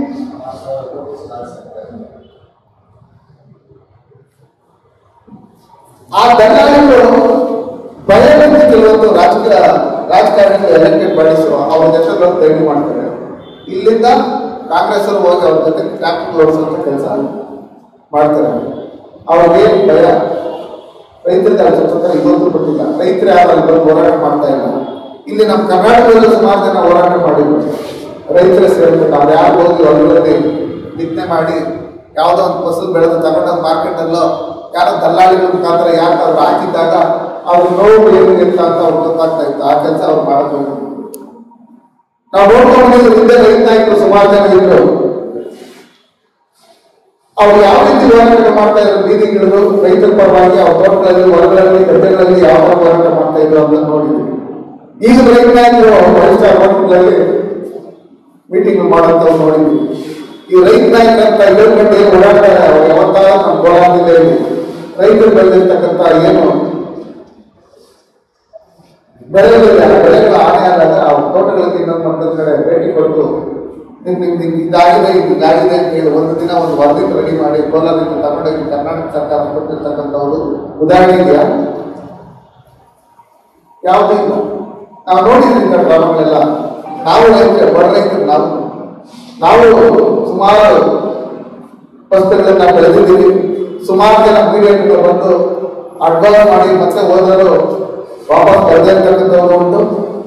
ಆ ದಲ್ಲಾಳಿಗಳು ಭಯದಿಂದ ಕೆಲವೊಂದು ರಾಜಕಾರಣಿಗಳು ಎಲೆಕ್ಟೆಡ್ ಬಾಡೀಸ್ ಅವ್ರ ಹೆಸರು ಧರಣಿ ಮಾಡ್ತಾರೆ. ಇಲ್ಲಿಂದ ಕಾಂಗ್ರೆಸ್ ಅವರು ಹೋಗಿ ಅವ್ರ ಜೊತೆ ಟ್ಯಾಕ್ಟರ್ ಓಡಿಸುವಂತ ಕೆಲಸ ಮಾಡ್ತಾರೆ. ಅವ್ರಿಗೆ ಭಯ. ರೈತರಿಗೆ ಸ್ವತಂತ್ರ ಇವತ್ತು ಕೊಟ್ಟಿಲ್ಲ, ರೈತರು ಯಾರು ಬಂದು ಹೋರಾಟ ಮಾಡ್ತಾ ಇಲ್ಲ. ಇಲ್ಲಿ ನಮ್ಮ ಕರ್ನಾಟಕದಲ್ಲಿ ಸುಮಾರು ಜನ ಹೋರಾಟ ಮಾಡಿದ್ರು, ರೈತರ ಸೇರ್ಬಿಟ್ಟು ಅವ್ರು ಯಾರು ಹೋಗಿ ಹೊಲಗಳಲ್ಲಿ ಬಿತ್ತನೆ ಮಾಡಿ ಯಾವುದೋ ಒಂದು ಫಸಲು ಬೆಳೆದು ತಗೊಂಡೋಗಿ ಮಾರ್ಕೆಟಲ್ಲೋ ಯಾರೋ ದಲ್ಲಾಳಿಗಳ ಮುಖಾಂತರ ಯಾರು ಅವ್ರು ಹಾಕಿದ್ದಾಗ ಅವ್ರ ನೋವು ಏನಿಲ್ಲ ಅಂತ ಅವ್ರು ಗೊತ್ತಾಗ್ತಾ ಇತ್ತು. ಆ ಕೆಲಸ ಅವ್ರು ಮಾಡಬೇಕು. ನಾವು ನೋಡ್ಕೊಂಡಿದ್ದು ಹಿಂದೆ ರೈತ ನಾಯಕರು ಸುಮಾರು ಜನ ಇದ್ರು, ಅವ್ರು ಯಾವ ರೀತಿ ಹೋರಾಟ ಮಾಡ್ತಾ ಇದ್ರು, ಬೀದಿಗಿಳಿದು ರೈತರ ಪರವಾಗಿ ಅವ್ರ ತೋಟಗಳಲ್ಲಿ ಹೊಲಗಳಲ್ಲಿ ಗದ್ದೆಗಳಲ್ಲಿ ಯಾವ ಹೋರಾಟ ಮಾಡ್ತಾ ಇದ್ರು ಅಂತ ನೋಡಿದ್ವಿ. ಈಗ ರೈತ ನಾಯಕರು ವರಿಷ್ಠ ಹೋಟೆಲ್ಗಳಲ್ಲಿ ಮೀಟಿಂಗ್ ಮಾಡೋಂಥವ್ರು ನೋಡಿದ್ವಿ. ಈ ರೈತ ನಾಯಕ ಅಂತ ಹೇಳ್ಕೊಂಡು ಏನು ಓಡಾಡ್ತಾರೆ ಅವ್ರು ಯಾವತ್ತಾರ ನಮ್ಮ ಕೋಲಾರ ಜಿಲ್ಲೆಯಲ್ಲಿ ರೈತರು ಬೆಳೆದಿರ್ತಕ್ಕಂಥ ಏನು ಬೆಳೆಗಳ ಹಾನಿ ಆದಾಗ ಅವ್ರ ತೋಟಗಳಿಗೆ ಇನ್ನೊಂದು ಮಟ್ಟದ ಕಡೆ ಭೇಟಿ ಕೊಟ್ಟು ನಿಮ್ಗೆ ಇದಾಗಿದೆ ಅಂತ ಹೇಳಿ ಒಂದು ದಿನ ಒಂದು ವರದಿ ರೆಡಿ ಮಾಡಿ ಕೋಲಾರದಿಂದ ತಗೊಂಡೋಗಿ ಕರ್ನಾಟಕ ಸರ್ಕಾರ ಕೊಟ್ಟಿರ್ತಕ್ಕಂಥವ್ರು ಉದಾಹರಣೆ ಇದೆಯಾ? ಯಾವುದೂ ಇಲ್ಲ. ನಾವು ನೋಡಿದ್ವಿ ಗ್ರಾಮಗಳೆಲ್ಲ. ನಾವು ರೈತರು ಬಡ ರೈತರು, ನಾವು ಸುಮಾರು ಪುಸ್ತಕಗಳನ್ನ ಬೆಳೆದಿದ್ದೀವಿ. ಸುಮಾರು ಜನ ಮೀಡಿಯೇಟರ್ ಬಂದು ಅಡ್ವಾನ್ಸ್ ಮಾಡಿ ಮತ್ತೆ ಹೋದರು ವಾಪಸ್ ಬೆಳೆದೇ ಇರ್ತಕ್ಕಂಥವ್ರು ಉಂಟು.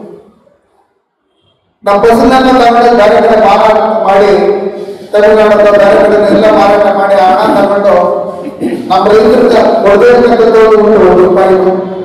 ನಮ್ಮ ಫಸಲನ್ನ ತಗೊಂಡು ಬೇರೆ ಕಡೆ ಮಾರಾಟ ಮಾಡಿ ತಮಿಳುನಾಡು ಬೇರೆ ಕಡೆ ಎಲ್ಲ ಮಾರಾಟ ಮಾಡಿ ಹಣ ತಗೊಂಡು ನಮ್ಮ ರೈತರಿಗೆ ಕೊಡದೇ ಇರ್ತಕ್ಕಂಥವ್ರು ಉಂಟು. ₹1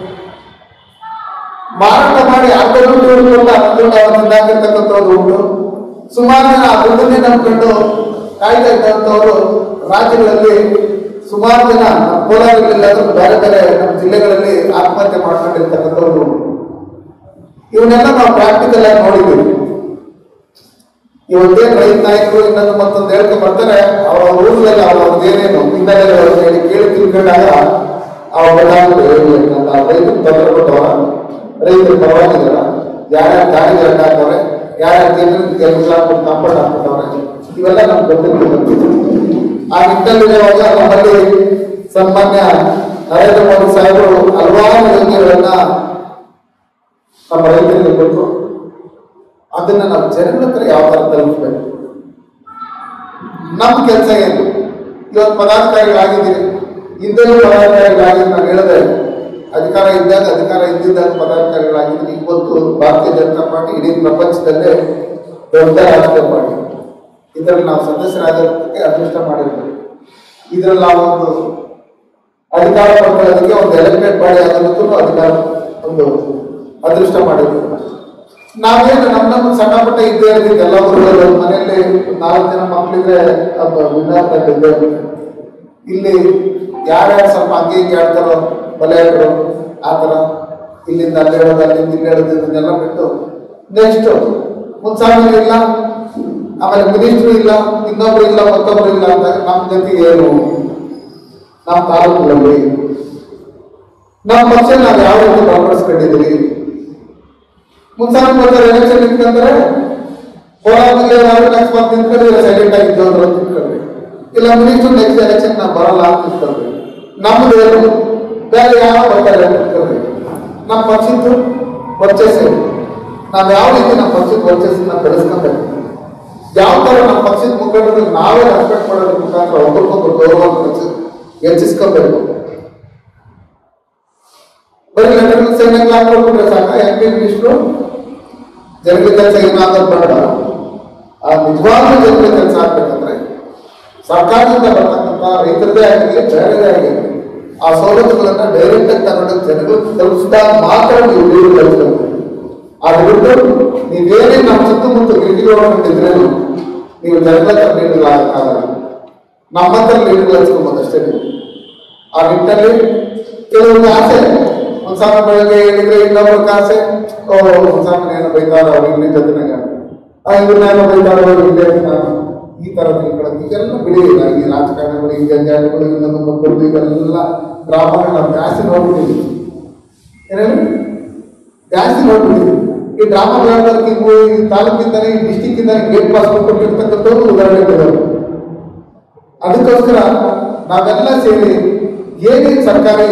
ಮಾರಾಟ ಮಾಡಿ ಅರ್ಧ ದುಡ್ಡು ತಿಂದಾಕಿರ್ತಕ್ಕಂಥವ್ರು ಉಂಟು. ಸುಮಾರು ಜನ ಆ ದುಡ್ಡನ್ನೇ ನಂಬ್ಕೊಂಡು ಕಾಯ್ತಾ ಇದ್ದಂಥವ್ರು ರಾಜ್ಯಗಳಲ್ಲಿ ಸುಮಾರು ಜನ ಕೋಲಾರದಲ್ಲಾದ್ರೂ ಬೇರೆ ಬೇರೆ ನಮ್ಮ ಜಿಲ್ಲೆಗಳಲ್ಲಿ ಆತ್ಮಹತ್ಯೆ ಮಾಡ್ಕೊಂಡಿರ್ತಕ್ಕಂಥವ್ರು ಉಂಟು. ಇವನ್ನೆಲ್ಲ ನಾವು ಪ್ರಾಕ್ಟಿಕಲ್ ಆಗಿ ನೋಡಿದ್ದೀವಿ. ಇವತ್ತೇನು ರೈತ ನಾಯಕರು ಇನ್ನೊಂದು ಮತ್ತೊಂದು ಹೇಳ್ಕೊಂಡು ಬರ್ತಾರೆ, ಅವ್ರ ಊರಲ್ಲಿ ಅವ್ರದ್ದೇನೇನು ಹಿನ್ನೆಲೆಗಳು ಹೇಳಿ ಕೇಳಿ ತಿಳ್ಕೊಂಡಾಗ ಅವ್ರ ಬದಲಾವಣೆ ಹೇಳ್ಬೇಕಂತ ರೈತರು ತೊಂದರೆ ಕೊಟ್ಟವರ, ರೈತರು ಪರವಾಗಿದ್ದಾರ, ಯಾರ್ಯಾರು ದಾರಿ ಗಂಟೆ ಹಾಕವ್ರೆ, ಯಾರ್ಯಾರು ಜನರಿಗೆ ಕೆಲಸ ಹಾಕ್ಬಿಟ್ಟು ಕಾಂಪೌಂಡ್ ಹಾಕ್ಬಿಟ್ಟವ್ರೆ, ಇವೆಲ್ಲ ನಮ್ಗೆ ಗೊತ್ತಿಲ್ಲ. ಆ ನಿಟ್ಟಿನಲ್ಲಿರುವಾಗ ನಮ್ಮಲ್ಲಿ ಸನ್ಮಾನ್ಯ ನರೇಂದ್ರ ಮೋದಿ ಸಾಹೇಬರು ಹಲವಾರು ಯೋಜನೆಗಳನ್ನ ನಮ್ಮ ರೈತರಿಗೆ ಕೊಟ್ಟರು. ಅದನ್ನ ನಾವು ಜನಗಳ ಹತ್ರ ಯಾವ ತರ ತಲುಪಬೇಕು? ನಮ್ಮ ಕೆಲಸ ಏನು? ಇವತ್ತು ಪದಾಧಿಕಾರಿಗಳಾಗಿದ್ದೀರಿ, ಹಿಂದೆನೂ ಪದಾಧಿಕಾರಿಗಳಾಗಿ ನಾನು ಹೇಳಿದೆ, ಅಧಿಕಾರ ಇದ್ದಿದ್ದಾಗ ಪದಾಧಿಕಾರಿಗಳಾಗಿದ್ದೀನಿ. ಇವತ್ತು ಭಾರತೀಯ ಜನತಾ ಪಾರ್ಟಿ ಇಡೀ ಪ್ರಪಂಚದಲ್ಲೇ ದೊಡ್ಡ ರಾಜಕೀಯ ಪಾರ್ಟಿ. ಇದರಲ್ಲಿ ನಾವು ಸದಸ್ಯರಾಗೋದಕ್ಕೆ ಅದೃಷ್ಟ ಮಾಡಿರ್ತೀವಿ. ಇದರಲ್ಲಿ ನಾವು ಒಂದು ಅಧಿಕಾರ ಪಡ್ಕೊಳ್ಳೋದಕ್ಕೆ ಒಂದು ಎಲೆಕ್ಟೆಡ್ ಬಾಡಿ ಆಗೋದಕ್ಕೂ ಅಧಿಕಾರ ಒಂದು ಅದೃಷ್ಟ ಮಾಡಿರ್ತೀವಿ. ನಾವೇನು ನಮ್ಮ ಸಣ್ಣ ಪುಟ್ಟ ಇದ್ದೇ ಇರ್ತೀವಿ. ಎಲ್ಲ ಊರುಗಳು ಮನೆಯಲ್ಲಿ 4 ಜನ ಮಕ್ಕಳಿದ್ರೆ ಅದು ವಿನ್ಯಾಸದಲ್ಲಿದ್ದೆ. ಇಲ್ಲಿ ಯಾರ್ಯಾರು ಸ್ವಲ್ಪ ಹಂಗೆ ಹಿಂಗೆ ಆಡ್ತಾರೋ ಬಲೆಗಳು ಆ ಥರ ಇಲ್ಲಿಂದ ಅಲ್ಲಿ ಹೇಳೋದು, ಅಲ್ಲಿಂದ ಇಲ್ಲಿ ಹೇಳೋದು, ಇದನ್ನೆಲ್ಲ ಬಿಟ್ಟು ನೆಕ್ಸ್ಟ್ ಮುನ್ಸಾಮಿ ಇಲ್ಲ, ಆಮೇಲೆ ಮಿನಿಸ್ಟ್ರು ಇಲ್ಲ, ಇನ್ನೊಬ್ರು ಇಲ್ಲ, ಮತ್ತೊಬ್ರು ಇಲ್ಲ ಅಂದಾಗ ನಮ್ಮ ಜೊತೆಗೆ ಏನು? ನಮ್ಮ ತಾಲೂಕುಗಳಲ್ಲಿ ನಮ್ಮ ಪಕ್ಷ ನಾವು ಯಾವ ರೀತಿ ಬಲಪಡಿಸ್ಕೊಂಡಿದ್ದೀವಿ? ಮುನ್ಸಾಮಿ ಬರ್ತಾರೆ ಎಲೆಕ್ಷನ್ ನಿಂತ್ಕೊಂಡ್ರೆ ಕೋಲಾರ ಜಿಲ್ಲೆಯವರು ನೆಕ್ಸ್ಟ್ ಮಂತ್ ನಿಂತ್ಕೊಂಡ್ರೆ ಸೈಲೆಂಟ್ ಆಗಿದ್ದವರು ಅಂತ ತಿಳ್ಕೊಂಡ್ರಿ, ಇಲ್ಲ ಮಿನಿಸ್ಟರ್ ನೆಕ್ಸ್ಟ್ ಎಲೆಕ್ಷನ್ ನಾವು ಬರಲ್ಲ ಅಂತ ತಿಳ್ಕೊಂಡ್ರಿ. ನಮ್ದು ಏನು ಬೇರೆ ಯಾವ ಬರ್ತಾರೆ ಅಂತ ತಿಳ್ಕೊಂಡ್ರಿ. ನಮ್ಮ ಪಕ್ಷದ್ದು ವರ್ಚಸ್ಸು ನಾವು ಯಾವ ರೀತಿ ನಮ್ಮ ಪಕ್ಷದ ವರ್ಚಸ್ಸನ್ನ ಬೆಳೆಸ್ಕೊಬೇಕು, ಯಾವ ತರ ನಮ್ಮ ಪಕ್ಷದ ಮುಖಂಡರಿಗೆ ನಾವೇ ರೆಸ್ಪೆಕ್ಟ್ ಮಾಡೋದ್ರ ಮುಖಾಂತರ ಒಬ್ಬರಿಗೊಬ್ಬರು ಗೌರವ ಹೆಚ್ಚಿಸ್ಕೋಬೇಕು. ಬರೀ ಲೆಟರ್ ಸೈನ್ಯಕ್ಕೆ ಹಾಕೊಟ್ಬಿಟ್ರೆ ಸಾಕ? MP ಮಿನಿಸ್ಟ್ರು ಜನಗಳ ಕೆಲಸ ಏನಾದರೂ ಬೇಡ. ಆ ನಿಜವಾಗ್ಲೂ ಜನಗಳ ಕೆಲಸ ಆಗ್ಬೇಕಂದ್ರೆ ಸರ್ಕಾರದಿಂದ ಬರ್ತಕ್ಕಂಥ ರೈತರದೇ ಆಗಲಿ ಬೇರೆದೇ ಆಗಲಿ ಆ ಸೌಲಭ್ಯಗಳನ್ನ ಡೈರೆಕ್ಟ್ ಆಗಿ ತಗೊಂಡು ಜನಗಳು ತಲುಪಿಸಿದಾಗ ಮಾತ್ರ ನೀವು ಲೀಡ್ ಕಲಿಸ್ಬೇಕು. ಅದು ಬಿಟ್ಟು ನೀವೇನೇ ನಮ್ಮ ಸುತ್ತಮುತ್ತ ಗಿರಿಗಳು ಹೊರಟಿದ್ರೇನು ನೀವು ಜನಗಳ ಲೀಡರ್ ಆಗಲ್ಲ. ನಮ್ಮ ಹತ್ರ ಲೀಡರ್ ಹಚ್ಕೊಬೋದು ಅಷ್ಟೇ. ನೀವು ಆ ನಿಟ್ಟಿನಲ್ಲಿ ಕೆಲವೊಂದು ಆಸೆ ಮುನ್ಸಾಮಿ ಬೆಳಗ್ಗೆ ಹೇಳಿದ್ರೆ ಇನ್ನೊಬ್ಬರ ಕಾಸೆ ಮುನ್ಸಾಮಿ ಏನೋ ಬೈತಾರ ಅವ್ರು ಇಲ್ಲಿ ಜೊತೆನಾಗ ಇವ್ರನ್ನೇನೋ ಬೈತಾರ ಅವ್ರು ಇಲ್ಲೇ ಈ ತರ ತಿಳ್ಕೊಳ್ಳೋದು ಇದೆಲ್ಲ ಬಿಡಿಲ್ಲ. ಈ ರಾಜಕಾರಣಗಳು ಈ ಜಂಜಾಟಗಳು ಇನ್ನೊಂದು ಮಕ್ಕಳು ಇವೆಲ್ಲ ಡ್ರಾಮಾಗಳು ನಾವು ಜಾಸ್ತಿ ನೋಡ್ಬಿಟ್ಟಿದ್ವಿ. ಏನೇನು ಜಾಸ್ತಿ ನೋಡ್ಬಿಟ್ಟಿದ್ವಿ. ಈ ಡ್ರಾಮಾಗಳನ್ನ ನೀವು ಈ ತಾಲೂಕಿಂದಾನೆ ಈ ಡಿಸ್ಟಿಕ್ ಇಂದಾನೆ ಗೇಟ್ ಪಾಸ್ ಕೊಟ್ಟಿರ್ತಕ್ಕಂಥವ್ರು ಉದಾಹರಣೆಗಳು. ಅದಕ್ಕೋಸ್ಕರ ನಾವೆಲ್ಲ ಸೇರಿ ಏನೇನು ಸರ್ಕಾರಿ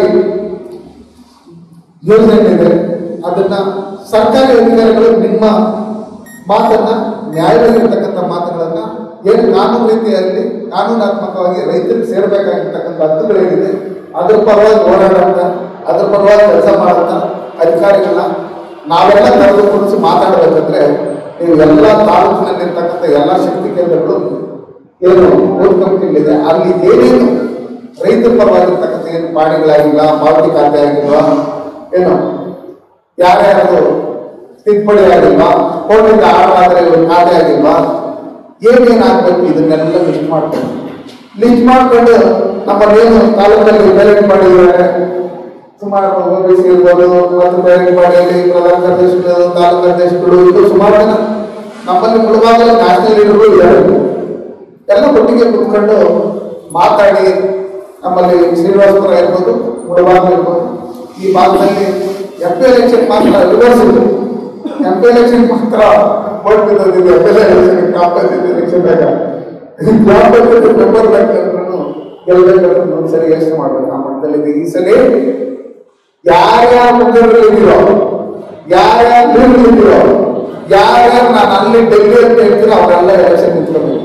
ಯೋಜನೆ ಇದೆ ಅದನ್ನ ಸರ್ಕಾರಿ ಅಧಿಕಾರಿಗಳು ನಿಮ್ಮ ಮಾತನ್ನ ನ್ಯಾಯವಾಗಿರ್ತಕ್ಕಂಥ ಮಾತುಗಳನ್ನ ಏನು ಕಾನೂನು ರೀತಿಯಲ್ಲಿ ಕಾನೂನಾತ್ಮಕವಾಗಿ ರೈತರಿಗೆ ಸೇರ್ಬೇಕಾಗಿರ್ತಕ್ಕಂಥ ಹಕ್ಕುಗಳೇನಿದೆ ಅದ್ರ ಪರವಾಗಿ ಹೋರಾಡುತ್ತಾ ಅದ್ರ ಪರವಾಗಿ ಕೆಲಸ ಮಾಡುತ್ತಾ ಅಧಿಕಾರಿಗಳನ್ನ ನಾವೆಲ್ಲ ಕರೆದುಕೊಂಡು ಮಾತಾಡಬೇಕಂದ್ರೆ ನೀವು ಎಲ್ಲ ತಾಲೂಕಿನಲ್ಲಿರ್ತಕ್ಕಂಥ ಎಲ್ಲ ಶಕ್ತಿ ಕೇಂದ್ರಗಳು ಏನು ಬೂತ್ ಕಮಿಟಿಗಳಿದೆ ಅಲ್ಲಿ ಏನೇನು ರೈತರ ಪರವಾಗಿರ್ತಕ್ಕಂಥ ಏನು ಪಾಣಿಗಳಾಗಿಲ್ಲ ಪಾವತಿ ಖಾತೆ ಆಗಿಲ್ವಾ ಏನು ಯಾರ್ಯಾರು ತಿದ್ದುಪಡಿ ಆಗಿಲ್ವಾ ಕೋರ್ಟಿಂದ ಆದ್ರೆ ಖಾತೆ ಆಗಿಲ್ವಾ ಏನೇನಾಗಬೇಕು ಇದನ್ನೆಲ್ಲ ಲಿಸ್ಟ್ ಮಾಡ್ಕೊಂಡು ನಮ್ಮಲ್ಲೇನು ತಾಲೂಕಲ್ಲಿ ಡೈರೆಕ್ಟ್ ಮಾಡಿದ್ದಾರೆ ಸುಮಾರು OBC ಇರ್ಬೋದು ಮತ್ತು ಡೈರೆಕ್ಟ್ ಮಾಡಿಯಲ್ಲಿ ಪ್ರಧಾನ ಕಾರ್ಯದರ್ಶಿಗಳು ತಾಲೂಕು ಅಧ್ಯಕ್ಷಗಳು ಇದು ಸುಮಾರು ಜನ ನಮ್ಮಲ್ಲಿ ಮುಳುಬಾಗಲ ನ್ಯಾಷನಲ್ ಲೀಡರ್ಗಳು ಇದ್ದಾರೆ. ಎಲ್ಲ ಒಟ್ಟಿಗೆ ಕುತ್ಕೊಂಡು ಮಾತಾಡಿ ನಮ್ಮಲ್ಲಿ ಶ್ರೀನಿವಾಸಪುರ ಇರ್ಬೋದು ಮುಳುಬಾಗಲ ಇರ್ಬೋದು ಈ ಭಾಗದಲ್ಲಿ MP ಎಲೆಕ್ಷನ್ ಮಾತ್ರ ರಿವರ್ಸ್ ಇದೆ. MP ಎಲೆಕ್ಷನ್ ಮಾತ್ರ ವೋಟ್ ಬಿದ್ದೋದಿದೆ. MP election compulsory election member ಬೇಕಾದ್ರೂ ಗೆಲ್ಬೇಕಾದ್ರೂ ಒಂದ್ಸರಿ ಯೋಚನೆ ಮಾಡ್ಬೇಕು. ಆ ಮಟ್ಟದಲ್ಲಿ ಈ ಸಲ ಯಾರ್ಯಾರ ಮುಖಂಡರಿದ್ದೀರೋ ಯಾರ್ಯಾರು ಲೀಡರ್ಗಳಿದ್ದೀರೋ ಯಾರ್ಯಾರು ನಾನು ಅಲ್ಲಿ ಡೆಲ್ಲಿ ಅಂತ ಹೇಳ್ತೀರೋ ಅವರೆಲ್ಲ ಎಲೆಕ್ಷನ್ ನಿಂತ್ಕೋಬೇಕು.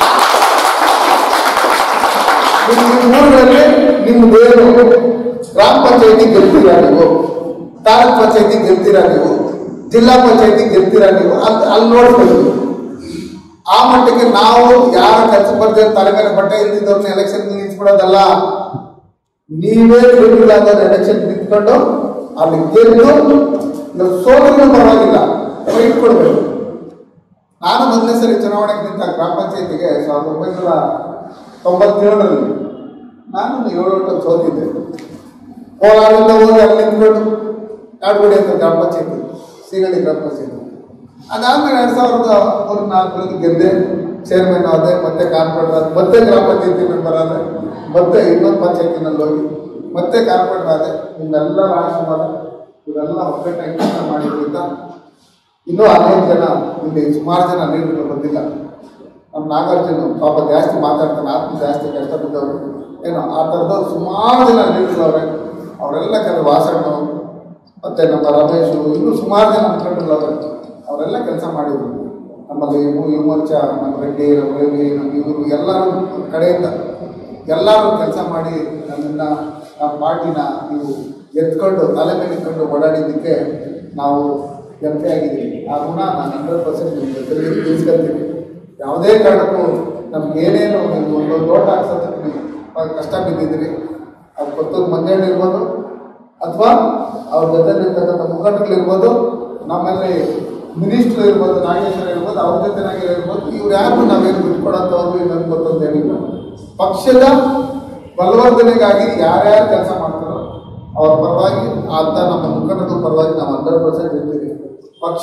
ನಿಮ್ಮ ಊರಲ್ಲಿ ನಿಮ್ದೇನು ಗ್ರಾಮ ಪಂಚಾಯತಿ ಗೆಲ್ತೀರಾ ನೀವು, ತಾಲೂಕ್ ಪಂಚಾಯತಿ ಗೆಲ್ತೀರಾ ನೀವು, ಜಿಲ್ಲಾ ಪಂಚಾಯತಿ ಗೆಲ್ತೀರಾ ನೀವು ಅಲ್ಲಿ ನೋಡ್ಬೇಕು. ಆ ಮಟ್ಟಕ್ಕೆ ನಾವು ಯಾರ ಕೆಲಸ ಬರ್ದೇವೆ ತಲೆ ಮೇಲೆ ಬಟ್ಟೆ ಇಲ್ದಿದ್ದವ್ರನ್ನ ಎಲೆಕ್ಷನ್ ನಿಂತ್ಬಿಡೋದಲ್ಲ. ನೀವೇ ಗೆಲ್ಲುವುದಾದ ಎಲೆಕ್ಷನ್ ನಿಂತ್ಕೊಂಡು ಅಲ್ಲಿ ಗೆದ್ದು ಸೋಲನ್ನು ಪರವಾಗಿಲ್ಲ ಇಟ್ಕೊಡ್ಬೇಕು. ನಾನು ಮೊದಲನೇ ಸರಿ ಚುನಾವಣೆಗೆ ನಿಂತ ಗ್ರಾಮ ಪಂಚಾಯತಿಗೆ 1997ರಲ್ಲಿ ನಾನು 7 ಓಟಲ್ಲಿ ಸೋತಿದ್ದೆ. ಕೋಲಾರದಿಂದ ಹೋಗಿ ಅಲ್ಲಿ ನಿಂತ್ಕೊಂಡು ಕಾಡ್ಗುಡಿ ಅಂತ ಗ್ರಾಮ ಪಂಚಾಯತಿ ಸೀಗಡಿ ಗ್ರಾಮ ಪಂಚಾಯತಿ. ಅದಾದ್ಮೇಲೆ 2003-4ರಲ್ಲಿ ಗೆದ್ದೆ, ಚೇರ್ಮನ್ ಆದೆ, ಮತ್ತೆ ಕಾರ್ಪೊರೇಟರ್ ಆದ, ಮತ್ತೆ ಗ್ರಾಮ ಪಂಚಾಯತಿ ಮೆಂಬರ್ ಆದೆ, ಮತ್ತೆ ಇನ್ನೊಂದು ಪಂಚಾಯತಿನಲ್ಲಿ ಹೋಗಿ ಮತ್ತೆ ಕಾರ್ಪೊರೇಟರ್ ಆದೆ. ಇವೆಲ್ಲ ರಾಷ್ಟ್ರವಾದ ಇವೆಲ್ಲ ಒಕ್ಕಟ್ಟಾಗಿ ಕೆಲಸ ಮಾಡಿದ್ರಿಂದ ಇನ್ನೂ ಅನೇಕ ಜನ ಇಲ್ಲಿ ಸುಮಾರು ಜನ ಲೀಡರ್ಗಳು ಬಂದಿಲ್ಲ. ನಮ್ಮ ನಾಗಾರ್ಜುನ ಪಾಪ ಜಾಸ್ತಿ ಮಾತಾಡ್ತಾನೆ, ಆತ್ಮ ಜಾಸ್ತಿ ಕಷ್ಟ ಬಿದ್ದವರು ಏನೋ ಆ ಥರದವ್ರು ಸುಮಾರು ಜನ ಲೀಡರ್ಗಳವ್ರೆ. ಅವರೆಲ್ಲ ಕೆಲವು ವಾಸಣ್ಣ ಮತ್ತೆ ನಮ್ಮ ರಮೇಶು ಇನ್ನೂ ಸುಮಾರು ಜನ ಮುಖಂಡರವ್ರೆ. ಅವರೆಲ್ಲ ಕೆಲಸ ಮಾಡಿದ್ರು. ನಮ್ಮಲ್ಲಿ ಯುವಮೋರ್ಚಾ, ನಮ್ಮ ರೆಡ್ಡಿ, ನಮ್ಮ ರವಿ, ನಮ್ಮ ಇವರು ಎಲ್ಲರೂ ಕಡೆಯಿಂದ ಎಲ್ಲರೂ ಕೆಲಸ ಮಾಡಿ ನಮ್ಮನ್ನು ನಮ್ಮ ಪಾರ್ಟಿನ ನೀವು ಎತ್ಕೊಂಡು ತಲೆ ಮೇಲೆ ಇಟ್ಕೊಂಡು ಓಡಾಡಿದ್ದಕ್ಕೆ ನಾವು MP ಆಗಿದ್ದೀವಿ. ಆ ಋಣ ನಾನು 100% ನಿಮ್ಮ ಜೊತೆಗೆ ತೀರಿಸ್ಕೊಳ್ತೀನಿ. ಯಾವುದೇ ಕಾರಣಕ್ಕೂ ನಮ್ಗೆ ಏನೇನು ನೀವು ಒಂದು ತೋಟ ಹಾಕ್ಸೋದಕ್ಕೆ ನೀವು ಕಷ್ಟ ಬಿದ್ದಿದ್ದೀರಿ, ಅದು ಕೊತ್ತೂರು ಮಂಜಣ್ಣ ಇರ್ಬೋದು ಅಥವಾ ಅವ್ರ ಜೊತೆ ನಿಂತಕ್ಕಂಥ ಮುಖಂಡರುಗಳಿರ್ಬೋದು, ನಮ್ಮಲ್ಲಿ ಮಿನಿಸ್ಟ್ರು ಇರ್ಬೋದು, ನಾಗೇಶ್ವರ ಇರ್ಬೋದು, ಅವ್ರ ಜೊತೆನಾಗೆ ಇರ್ಬೋದು, ಇವ್ರು ಯಾರು ನಾವೇನು ಬಿಟ್ಕೊಡೋಂಥವ್ರು ಇನ್ನೊಂದು ಗೊತ್ತೊಂದು ಏನಿಲ್ಲ. ಪಕ್ಷದ ಬಲವರ್ಧನೆಗಾಗಿ ಯಾರ್ಯಾರು ಕೆಲಸ ಮಾಡ್ತಾರೋ ಅವ್ರ ಪರವಾಗಿ ಅಂತ ನಮ್ಮ ಮುಖಂಡರ ಪರವಾಗಿ ನಾವು 100% ಇರ್ತೀವಿ. ಪಕ್ಷ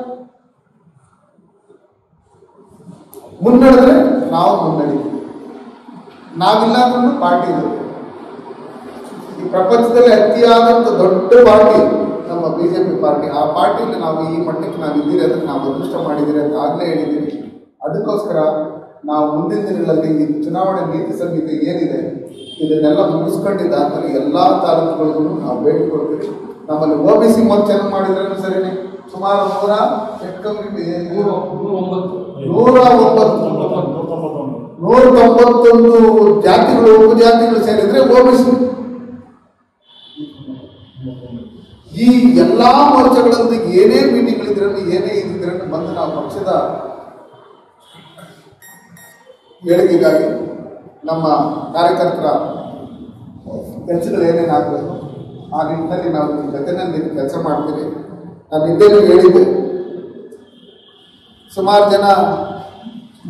ಮುನ್ನಡೆದ್ರೆ ನಾವು ಮುನ್ನಡೀತೀವಿ. ನಾವಿಲ್ಲ ಅಂದ್ರೂ ಪಾರ್ಟಿ ಇರುತ್ತೆ. ಈ ಪ್ರಪಂಚದಲ್ಲಿ ಅತಿಯಾದಂಥ ದೊಡ್ಡ ಪಾರ್ಟಿ ನಮ್ಮ BJP ಪಾರ್ಟಿ. ಆ ಪಾರ್ಟಿಯಲ್ಲಿ ನಾವು ಈ ಮಟ್ಟಕ್ಕೆ ನಾವು ಇದ್ದೀರಿ ಅಂದರೆ ನಾವು ಅದೃಷ್ಟ ಮಾಡಿದ್ದೀರಿ ಅಂತ ಆಗಲೇ ಹೇಳಿದ್ದೀವಿ. ಅದಕ್ಕೋಸ್ಕರ ನಾವು ಮುಂದಿನ ದಿನಗಳಲ್ಲಿ ಈ ಚುನಾವಣೆ ನೀತಿ ಸಂಹಿತೆ ಏನಿದೆ ಇದನ್ನೆಲ್ಲ ಮುಗಿಸ್ಕೊಂಡಿದ್ದಾದ್ಮೇಲೆ ಎಲ್ಲ ತಾಲೂಕುಗಳಿಗೂ ನಾವು ಭೇಟಿ ಕೊಡ್ತೀವಿ. ನಮ್ಮಲ್ಲಿ OBC ಮೊದಲು ಚೆನ್ನಾಗಿ ಮಾಡಿದ್ರೆ ಸರಿನೇ ಸುಮಾರು 191 ಜಾತಿಗಳು ಉಪಜಾತಿಗಳು ಸೇರಿದ್ರೆ OBC. ಈ ಎಲ್ಲಾ ಮೋರ್ಚಾಗಳೊಂದಿಗೆ ಏನೇ ಮೀಟಿಂಗ್ಗಳಿದ್ರೂ ಏನೇ ಇದ್ರೂ ಬಂದು ನಾವು ಪಕ್ಷದ ಏಳಿಗೆಗಾಗಿ ನಮ್ಮ ಕಾರ್ಯಕರ್ತರ ಕೆಲಸಗಳು ಏನೇನಾಗಬೇಕು ಆ ನಿಟ್ಟಿನಲ್ಲಿ ನಾವು ಜೊತೆನಲ್ಲಿ ಕೆಲಸ ಮಾಡ್ತೀವಿ. ನಾನು ಹಿಂದೆನೂ ಹೇಳಿದ್ದೆ, ಸುಮಾರು ಜನ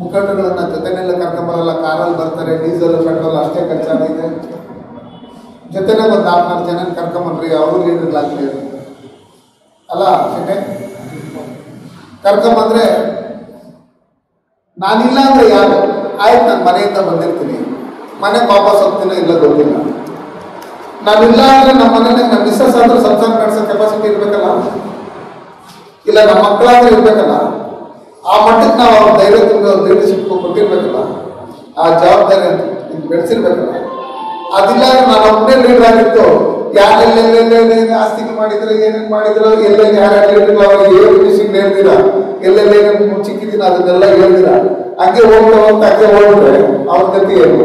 ಮುಖಂಡಗಳನ್ನ ಜೊತೆನೆಲ್ಲ ಕರ್ಕೊಂಬರಲ್ಲ, ಕಾರಲ್ಲಿ ಬರ್ತಾರೆ, ಡೀಸೆಲ್ ಪೆಟ್ರೋಲ್ ಅಷ್ಟೇ ಖರ್ಚಾಗಿದೆ. ಜೊತೆನೇ ಒಂದು 4 ಜನ ಕರ್ಕೊಂಬನ್ರಿ, ಅವರು ಲೀಡರ್ಗಳಾಗಲಿ ಅಲ್ಲ ಶೆಟ್ಟೆ. ಕರ್ಕೊಂಬಂದ್ರೆ ನಾನಿಲ್ಲ ಅಂದ್ರೆ ಯಾರು? ಆಯ್ತು, ನಾನು ಮನೆಯಿಂದ ಬಂದಿರ್ತೀನಿ, ಮನೆಗೆ ವಾಪಸ್ ಹೋಗ್ತೀನೋ ಇಲ್ಲ ಗೊತ್ತಿಲ್ಲ. ನಾನಿಲ್ಲ ಅಂದ್ರೆ ನಮ್ಮ ಮನೇಲಿ ನಮ್ಮ ಮಿಸ್ಸಸ್ ಆದ್ರೂ ಸಂಸಾರ ನಡೆಸೋ ಕೆಪಾಸಿಟಿ ಇರ್ಬೇಕಲ್ಲ, ಇಲ್ಲ ನಮ್ಮ ಮಕ್ಕಳಾದ್ರೂ ಇರ್ಬೇಕಲ್ಲ. ಆ ಮಟ್ಟಕ್ಕೆ ನಾವು ಅವ್ರ ಧೈರ್ಯ ತುಂಬ ಲೀಡರ್ಶಿಪ್ ಕೊಟ್ಟಿರ್ಬೇಕಲ್ಲ, ಆ ಜವಾಬ್ದಾರಿ ಬೆಳೆಸಿರ್ಬೇಕಲ್ಲ. ಅದಿಲ್ಲ ನಾನು ಒಬ್ಬನೇ ಲೀಡರ್ ಆಗಿತ್ತು, ಯಾರೆಲ್ಲೆಲ್ಲೆಲ್ಲೇನು ಆಸ್ತಿಗಳು ಮಾಡಿದ್ರು, ಏನೇನು ಮಾಡಿದ್ರು, ಎಲ್ಲೆಲ್ಲಿ ಯಾರ್ಯಾರು ಲೀಡರ್ಗಳು ಅವ್ರಿಗೆ ಏನು ವಿಷಯಗಳು ಹೇಳ್ದಿರ, ಎಲ್ಲೆಲ್ಲಿ ಏನೇನು ಚಿಕ್ಕಿದ್ದೀನಿ ಅದನ್ನೆಲ್ಲ ಹೇಳ್ದಿರ, ಹಂಗೆ ಹೋಗ್ತಾ ಹಂಗೆ ಹೋಗ್ಬಿಟ್ರೆ ಅವ್ರ ಗತಿ ಏನು?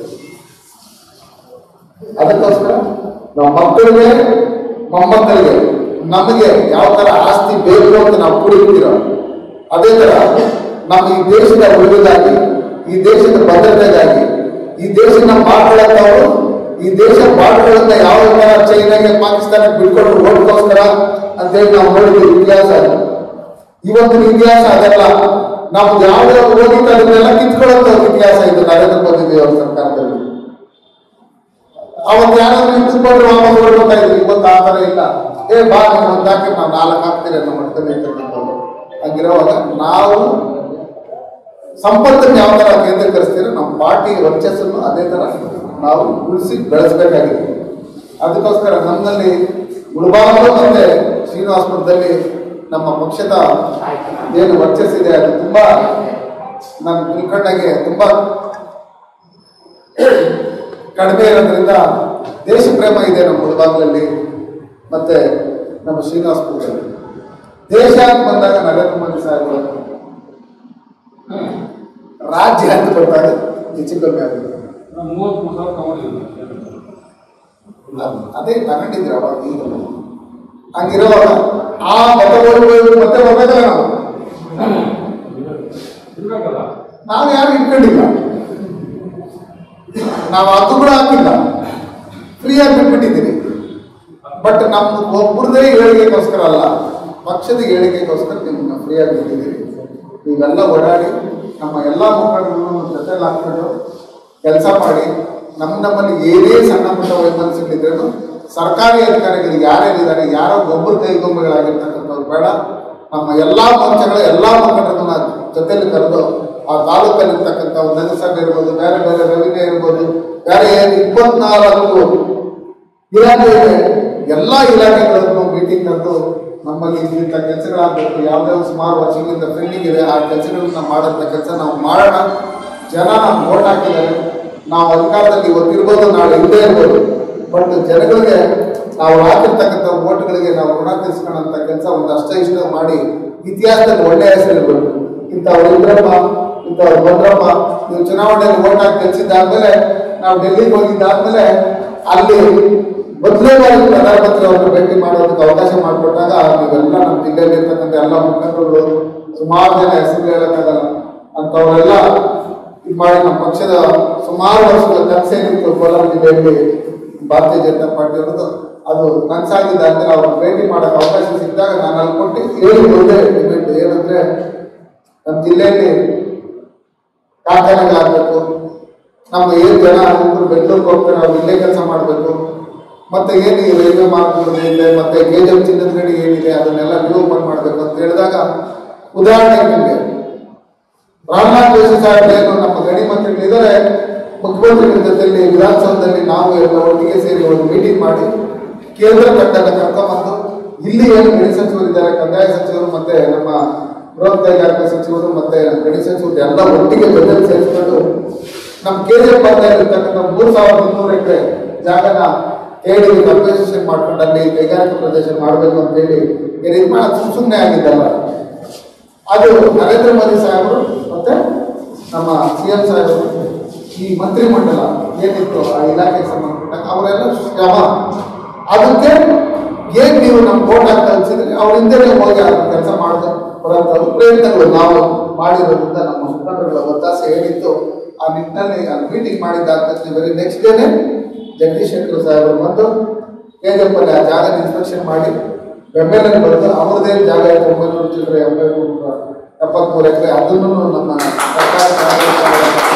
ಅದಕ್ಕೋಸ್ಕರ ನಮ್ಮ ಮಕ್ಕಳಿಗೆ ಮೊಮ್ಮಕ್ಕಳಿಗೆ ನಮಗೆ ಯಾವ ತರ ಆಸ್ತಿ ಬೇಕು ಅಂತ ನಾವು ಕುಡಿತೀರೋ, ಅದೇ ತರ ನಮ್ಮ ಈ ದೇಶದ ಉಳಿಗಾಗಿ, ಈ ದೇಶದ ಭದ್ರತೆಗಾಗಿ, ಈ ದೇಶನ ಮಾಡ್ಕೊಳ್ಳೋರು ಈ ದೇಶ ಬಾರ್ಡರ್ಗಳಿಂದ ಯಾವ ತರ ಚೈನಾಗೆ ಪಾಕಿಸ್ತಾನಕ್ಕೆ ಬಿಟ್ಕೊಂಡು ಓಡ್ಕೋಸ್ಕರ ಅಂತೇಳಿ ನಾವು ನೋಡಿದ್ವಿ ಇತಿಹಾಸ. ಇವತ್ತಿನ ಇತಿಹಾಸ ಅದಲ್ಲ, ನಮ್ದು ಯಾವ್ಯಾವ ಓದಿತ್ತು ಅದನ್ನೆಲ್ಲ ಕಿತ್ಕೊಳ್ಳೋ ಇತಿಹಾಸ ಇದು ನರೇಂದ್ರ ಮೋದಿ ಅವರ ಸರ್ಕಾರದಲ್ಲಿ. ಅವತ್ತು ಯಾರಾದ್ರೂ ಇದ್ದುಕೊಂಡು ವಾಪಸ್ ಓಡ್ತಾ ಇದ್ರು, ಇವತ್ತು ಆ ತರ ಇಲ್ಲ. ಬಾ ನೀವು ಒಂದಾಕಿ ನಾವು 4 ಹಾಕ್ತೀರಿ ಅನ್ನೋ ಮಟ್ಟದಲ್ಲಿ ಇರ್ತಕ್ಕಂಥದ್ದು. ಹಂಗಿರುವಾಗ ನಾವು ಸಂಪತ್ತನ್ನು ಯಾವ ತರ ಕೇಂದ್ರೀಕರಿಸ್ತೀರೋ ನಮ್ಮ ಪಾರ್ಟಿ ವರ್ಚಸ್ಸನ್ನು ಅದೇ ತರ ನಾವು ಉಳಿಸಿ ಬೆಳೆಸಬೇಕಾಗಿದೆ. ಅದಕ್ಕೋಸ್ಕರ ನಮ್ಮಲ್ಲಿ ಮುಳಬಾಗಿಲು ಮತ್ತೆ ಶ್ರೀನಿವಾಸಪುರದಲ್ಲಿ ನಮ್ಮ ಪಕ್ಷದ ಏನು ವರ್ಚಸ್ಸಿದೆ ಅದು ತುಂಬಾ ನನ್ನ ತಿಳ್ಕೊಂಡಾಗೆ ತುಂಬಾ ಕಡಿಮೆ ಇರೋದ್ರಿಂದ ದೇಶ ಪ್ರೇಮ ಇದೆ ನಮ್ಮ ಮುಳಬಾಗಿಲಲ್ಲಿ ಮತ್ತೆ ನಮ್ಮ ಶ್ರೀನಿವಾಸಪುರದಲ್ಲಿ. ದೇಶ ಅಂತ ಬಂದಾಗ ನರೇಂದ್ರ ಮೋದಿ ಸಾಹೇಬರು, ರಾಜ್ಯ ಅಂತ ಬಂದಾಗ ಹೆಚ್ಚು ಕಮ್ಮಿ ಆಗಿದೆ. ಅದೇ ತಗೊಂಡಿದ್ರು ಅವಾಗ. ಈಗ ಹಂಗಿರುವಾಗ ಆ ಮತಗಳು ಮತ್ತೆ ಬರ್ಬೇಕಲ್ಲ, ನಾವು ಯಾರು ಇಟ್ಕೊಂಡಿಲ್ಲ, ನಾವು ಅದು ಕೂಡ ಹಾಕಿಲ್ಲ, ಫ್ರೀಯಾಗಿ ಬಿಟ್ಬಿಟ್ಟಿದ್ದೀವಿ. ಬಟ್ ನಮ್ಮ ಒಬ್ಬರದೇ ಏಳಿಗೆಗೋಸ್ಕರ ಅಲ್ಲ, ಪಕ್ಷದ ಏಳಿಗೆಗೋಸ್ಕರ ನಿಮ್ಮನ್ನ ಫ್ರೀಯಾಗಿ ಬಿಟ್ಟಿದ್ದೀವಿ. ನೀವೆಲ್ಲ ಓಡಾಡಿ ನಮ್ಮ ಎಲ್ಲ ಮುಖಂಡರು ಜೊತೆಲಿ ಹಾಕ್ಕೊಂಡು ಕೆಲಸ ಮಾಡಿ, ನಮ್ಮಲ್ಲಿ ಏನೇ ಸಣ್ಣ ಪುಟ್ಟ ವೈಮನಸ್ಸುಗಳಿದ್ರೂ ಸರ್ಕಾರಿ ಅಧಿಕಾರಿಗಳಿಗೆ ಯಾರ್ಯಾರಿದ್ದಾರೆ, ಯಾರೋ ಒಬ್ಬರು ಕೈಗೊಂಬೆಗಳಾಗಿರ್ತಕ್ಕಂಥವ್ರು ಬೇಡ, ನಮ್ಮ ಎಲ್ಲ ಮೋರ್ಚಾಗಳ ಎಲ್ಲ ಮುಖಂಡರನ್ನ ಜೊತೆಲಿ ಕರೆದು ಆ ತಾಲೂಕಲ್ಲಿರ್ತಕ್ಕಂಥ ನಗರಸಭೆ ಇರ್ಬೋದು, ಬೇರೆ ಬೇರೆ ರೆವಿನ್ಯೂ ಇರ್ಬೋದು, ಬೇರೆ 24 ಇಲಾಖೆ ಇದೆ, ಎಲ್ಲ ಇಲಾಖೆಗಳನ್ನು ಮೀಟಿಂಗ್ ಕರೆದು ನಮ್ಮಲ್ಲಿ ಇಂಥ ಕೆಲಸಗಳಾಗಬೇಕು, ಯಾವ್ಯಾವ ಸುಮಾರು ವರ್ಷಗಳಿಂದ ಪೆಂಡಿಂಗ್ ಇದೆ, ಆ ಕೆಲಸಗಳನ್ನ ಮಾಡೋಂಥ ಕೆಲಸ ನಾವು ಮಾಡೋಣ. ಜನ ನಾವು ವೋಟ್ ಹಾಕಿದ್ದಾರೆ, ನಾವು ಅಧಿಕಾರದಲ್ಲಿ ಇವತ್ತಿರ್ಬೋದು, ನಾಳೆ ಇಲ್ಲೇ ಇರ್ಬೋದು, ಬಟ್ ಜನಗಳಿಗೆ ನಾವು ಹಾಕಿರ್ತಕ್ಕಂಥ ವೋಟ್ಗಳಿಗೆ ನಾವು ಋಣ ತೀರಿಸ್ಕೊಳ್ಳೋಂಥ ಕೆಲಸ ಒಂದಷ್ಟೇ ಇಷ್ಟ ಮಾಡಿ ಇತಿಹಾಸದಲ್ಲಿ ಒಳ್ಳೆಯ ಹೆಸರಿರ್ಬೇಕು. ಇಂಥವ್ರು ಇದ್ರಪ್ಪ, ಇಂಥವ್ರು ಬಂದ್ರಪ್ಪ, ನೀವು ಚುನಾವಣೆಯಲ್ಲಿ ವೋಟ್ ಹಾಕಿ ಗೆಲ್ಸಿದ್ದಾದ್ಮೇಲೆ ನಾವು ಡೆಲ್ಲಿಗೆ ಹೋಗಿದ್ದಾದ್ಮೇಲೆ ಅಲ್ಲಿ ಮೊದಲೇ ಬಾರಿ ಪ್ರಧಾನಮಂತ್ರಿ ಅವರನ್ನು ಭೇಟಿ ಮಾಡೋದಕ್ಕೆ ಅವಕಾಶ ಮಾಡಿಕೊಟ್ಟಾಗ ನೀವೆಲ್ಲ ನಮ್ಮ ಜಿಲ್ಲೆಯಲ್ಲಿ ಇರ್ತಕ್ಕಂಥ ಎಲ್ಲ ಮುಖಂಡರುಗಳು ಸುಮಾರು ಜನ ಹೆಸರು ಹೇಳಕ್ಕಾಗಲ್ಲ ಅಂಥವರೆಲ್ಲ ಇದು ಮಾಡಿ ನಮ್ಮ ಪಕ್ಷದ ಸುಮಾರು ವರ್ಷದ ಕನಸೇನಿತ್ತು ಕೋಲಾರ ಜಿಲ್ಲೆಯಲ್ಲಿ ಭಾರತೀಯ ಜನತಾ ಪಾರ್ಟಿ ಅವರದ್ದು, ಅದು ಕನಸಾಗಿದ್ದಾದ್ರೆ ಅವ್ರನ್ನ ಭೇಟಿ ಮಾಡೋಕೆ ಅವಕಾಶ ಸಿಕ್ಕಿದಾಗ ನಾನು ಅನ್ಕೊಟ್ಟು ಹೇಳಿ ಒಂದೇ ಡಿಬೇಟ್ ಏನಂದ್ರೆ, ನಮ್ಮ ಜಿಲ್ಲೆಯಲ್ಲಿ ಕಾರ್ಖಾನೆಗಳಾಗಬೇಕು, ನಮ್ಮ ಏನು ಜನ ಒಬ್ಬರು ಬೆಂಗಳೂರಿಗೆ ಹೋಗ್ತಾರೆ ಅವ್ರು ಇಲ್ಲೇ ಕೆಲಸ ಮಾಡಬೇಕು, ಮತ್ತೆ ಏನು ಈ ರೈಲ್ವೆ ಮಾರ್ಗಗಳು ಏನಿದೆ, ಮತ್ತೆ KGF ಚಿನ್ನದ ಗಣಿ ಏನಿದೆ ಅದನ್ನೆಲ್ಲ ರಿಓಪನ್ ಮಾಡಬೇಕು ಅಂತ ಹೇಳಿದಾಗ, ಉದಾಹರಣೆಗೆ ನಿಮಗೆ ರಾಮನಾಥ್ ಜೋಶಿ ಸಾಹೇಬ್ ಏನು ನಮ್ಮ ಗಣಿ ಮಂತ್ರಿಗಳಿದ್ದಾರೆ, ಮುಖ್ಯಮಂತ್ರಿಗಳ ಜೊತೆಯಲ್ಲಿ ವಿಧಾನಸೌಧದಲ್ಲಿ ನಾವು ಎಲ್ಲ ಒಟ್ಟಿಗೆ ಸೇರಿ ಒಂದು ಮೀಟಿಂಗ್ ಮಾಡಿ ಕೇಂದ್ರ ತಂಡನ ಕರ್ಕೊಂಡ್ಬಂದು ಇಲ್ಲಿ ಏನು ಗಣಿ ಸಚಿವರಿದ್ದಾರೆ, ಕಂದಾಯ ಸಚಿವರು ಮತ್ತೆ ನಮ್ಮ ಬೃಹತ್ ಕೈಗಾರಿಕಾ ಸಚಿವರು ಮತ್ತೆ ಗಣಿ ಸಚಿವರು ಎಲ್ಲ ಒಟ್ಟಿಗೆ ಜೊತೆಲಿ ಸೇರಿಸ್ಕೊಂಡು ನಮ್ಮ KGF ಇರ್ತಕ್ಕಂಥ 3300 ಎಕರೆ ಜಾಗನ ಹೇಳಿ ಕಂಪನ್ಸೇಷನ್ ಮಾಡ್ಕೊಂಡು ಅಲ್ಲಿ ಕೈಗಾರಿಕಾ ಪ್ರದೇಶ ಮಾಡಬೇಕು ಅಂತ ಹೇಳಿ ಸುಮ್ಮನೆ ಆಗಿದ್ದಲ್ಲ. ಅದು ನರೇಂದ್ರ ಮೋದಿ ಸಾಹೇಬರು ಮತ್ತೆ ನಮ್ಮ CM ಸಾಹೇಬರು ಈ ಮಂತ್ರಿ ಮಂಡಲ ಏನಿತ್ತು ಆ ಇಲಾಖೆಗೆ ಸಂಬಂಧಪಟ್ಟಾಗ ಅವರೆಲ್ಲ ಶ್ರಮ, ಅದಕ್ಕೆ ಏನ್ ನೀವು ನಮ್ಮ ವೋಟ್ ಹಾಕಿ ಕಳಿಸಿದ್ರೆ ಅವ್ರ ಹಿಂದೆ ಹೋಗಿ ಕೆಲಸ ಮಾಡಿದ ಬರೋಂಥ ಪ್ರಯತ್ನಗಳು ನಾವು ಮಾಡಿರೋದ್ರಿಂದ ನಮ್ಮ ಮುಖಂಡರುಗಳ ಒತ್ತಾಸೆ ಏನಿತ್ತು ಆ ನಿಟ್ಟಿನಲ್ಲಿ ಮೀಟಿಂಗ್ ಮಾಡಿದ್ದಾದ ವೆರಿ ನೆಕ್ಸ್ಟ್ ಡೇನೆ ಜಗದೀಶ್ ಶೆಟ್ಟರ್ ಸಾಹೇಬರು ಬಂದು KGF ಅಲ್ಲಿ ಆ ಜಾಗ ಇನ್ಸ್ಪೆಕ್ಷನ್ ಮಾಡಿ ಬೆಂಬಲಲ್ಲಿ ಬಂದು ಅವರದೇ ಜಾಗ 900 ಚಿಲ್ಲರೆ 73 ಎಕರೆ ಅದನ್ನು ನಮ್ಮ ಸರ್ಕಾರ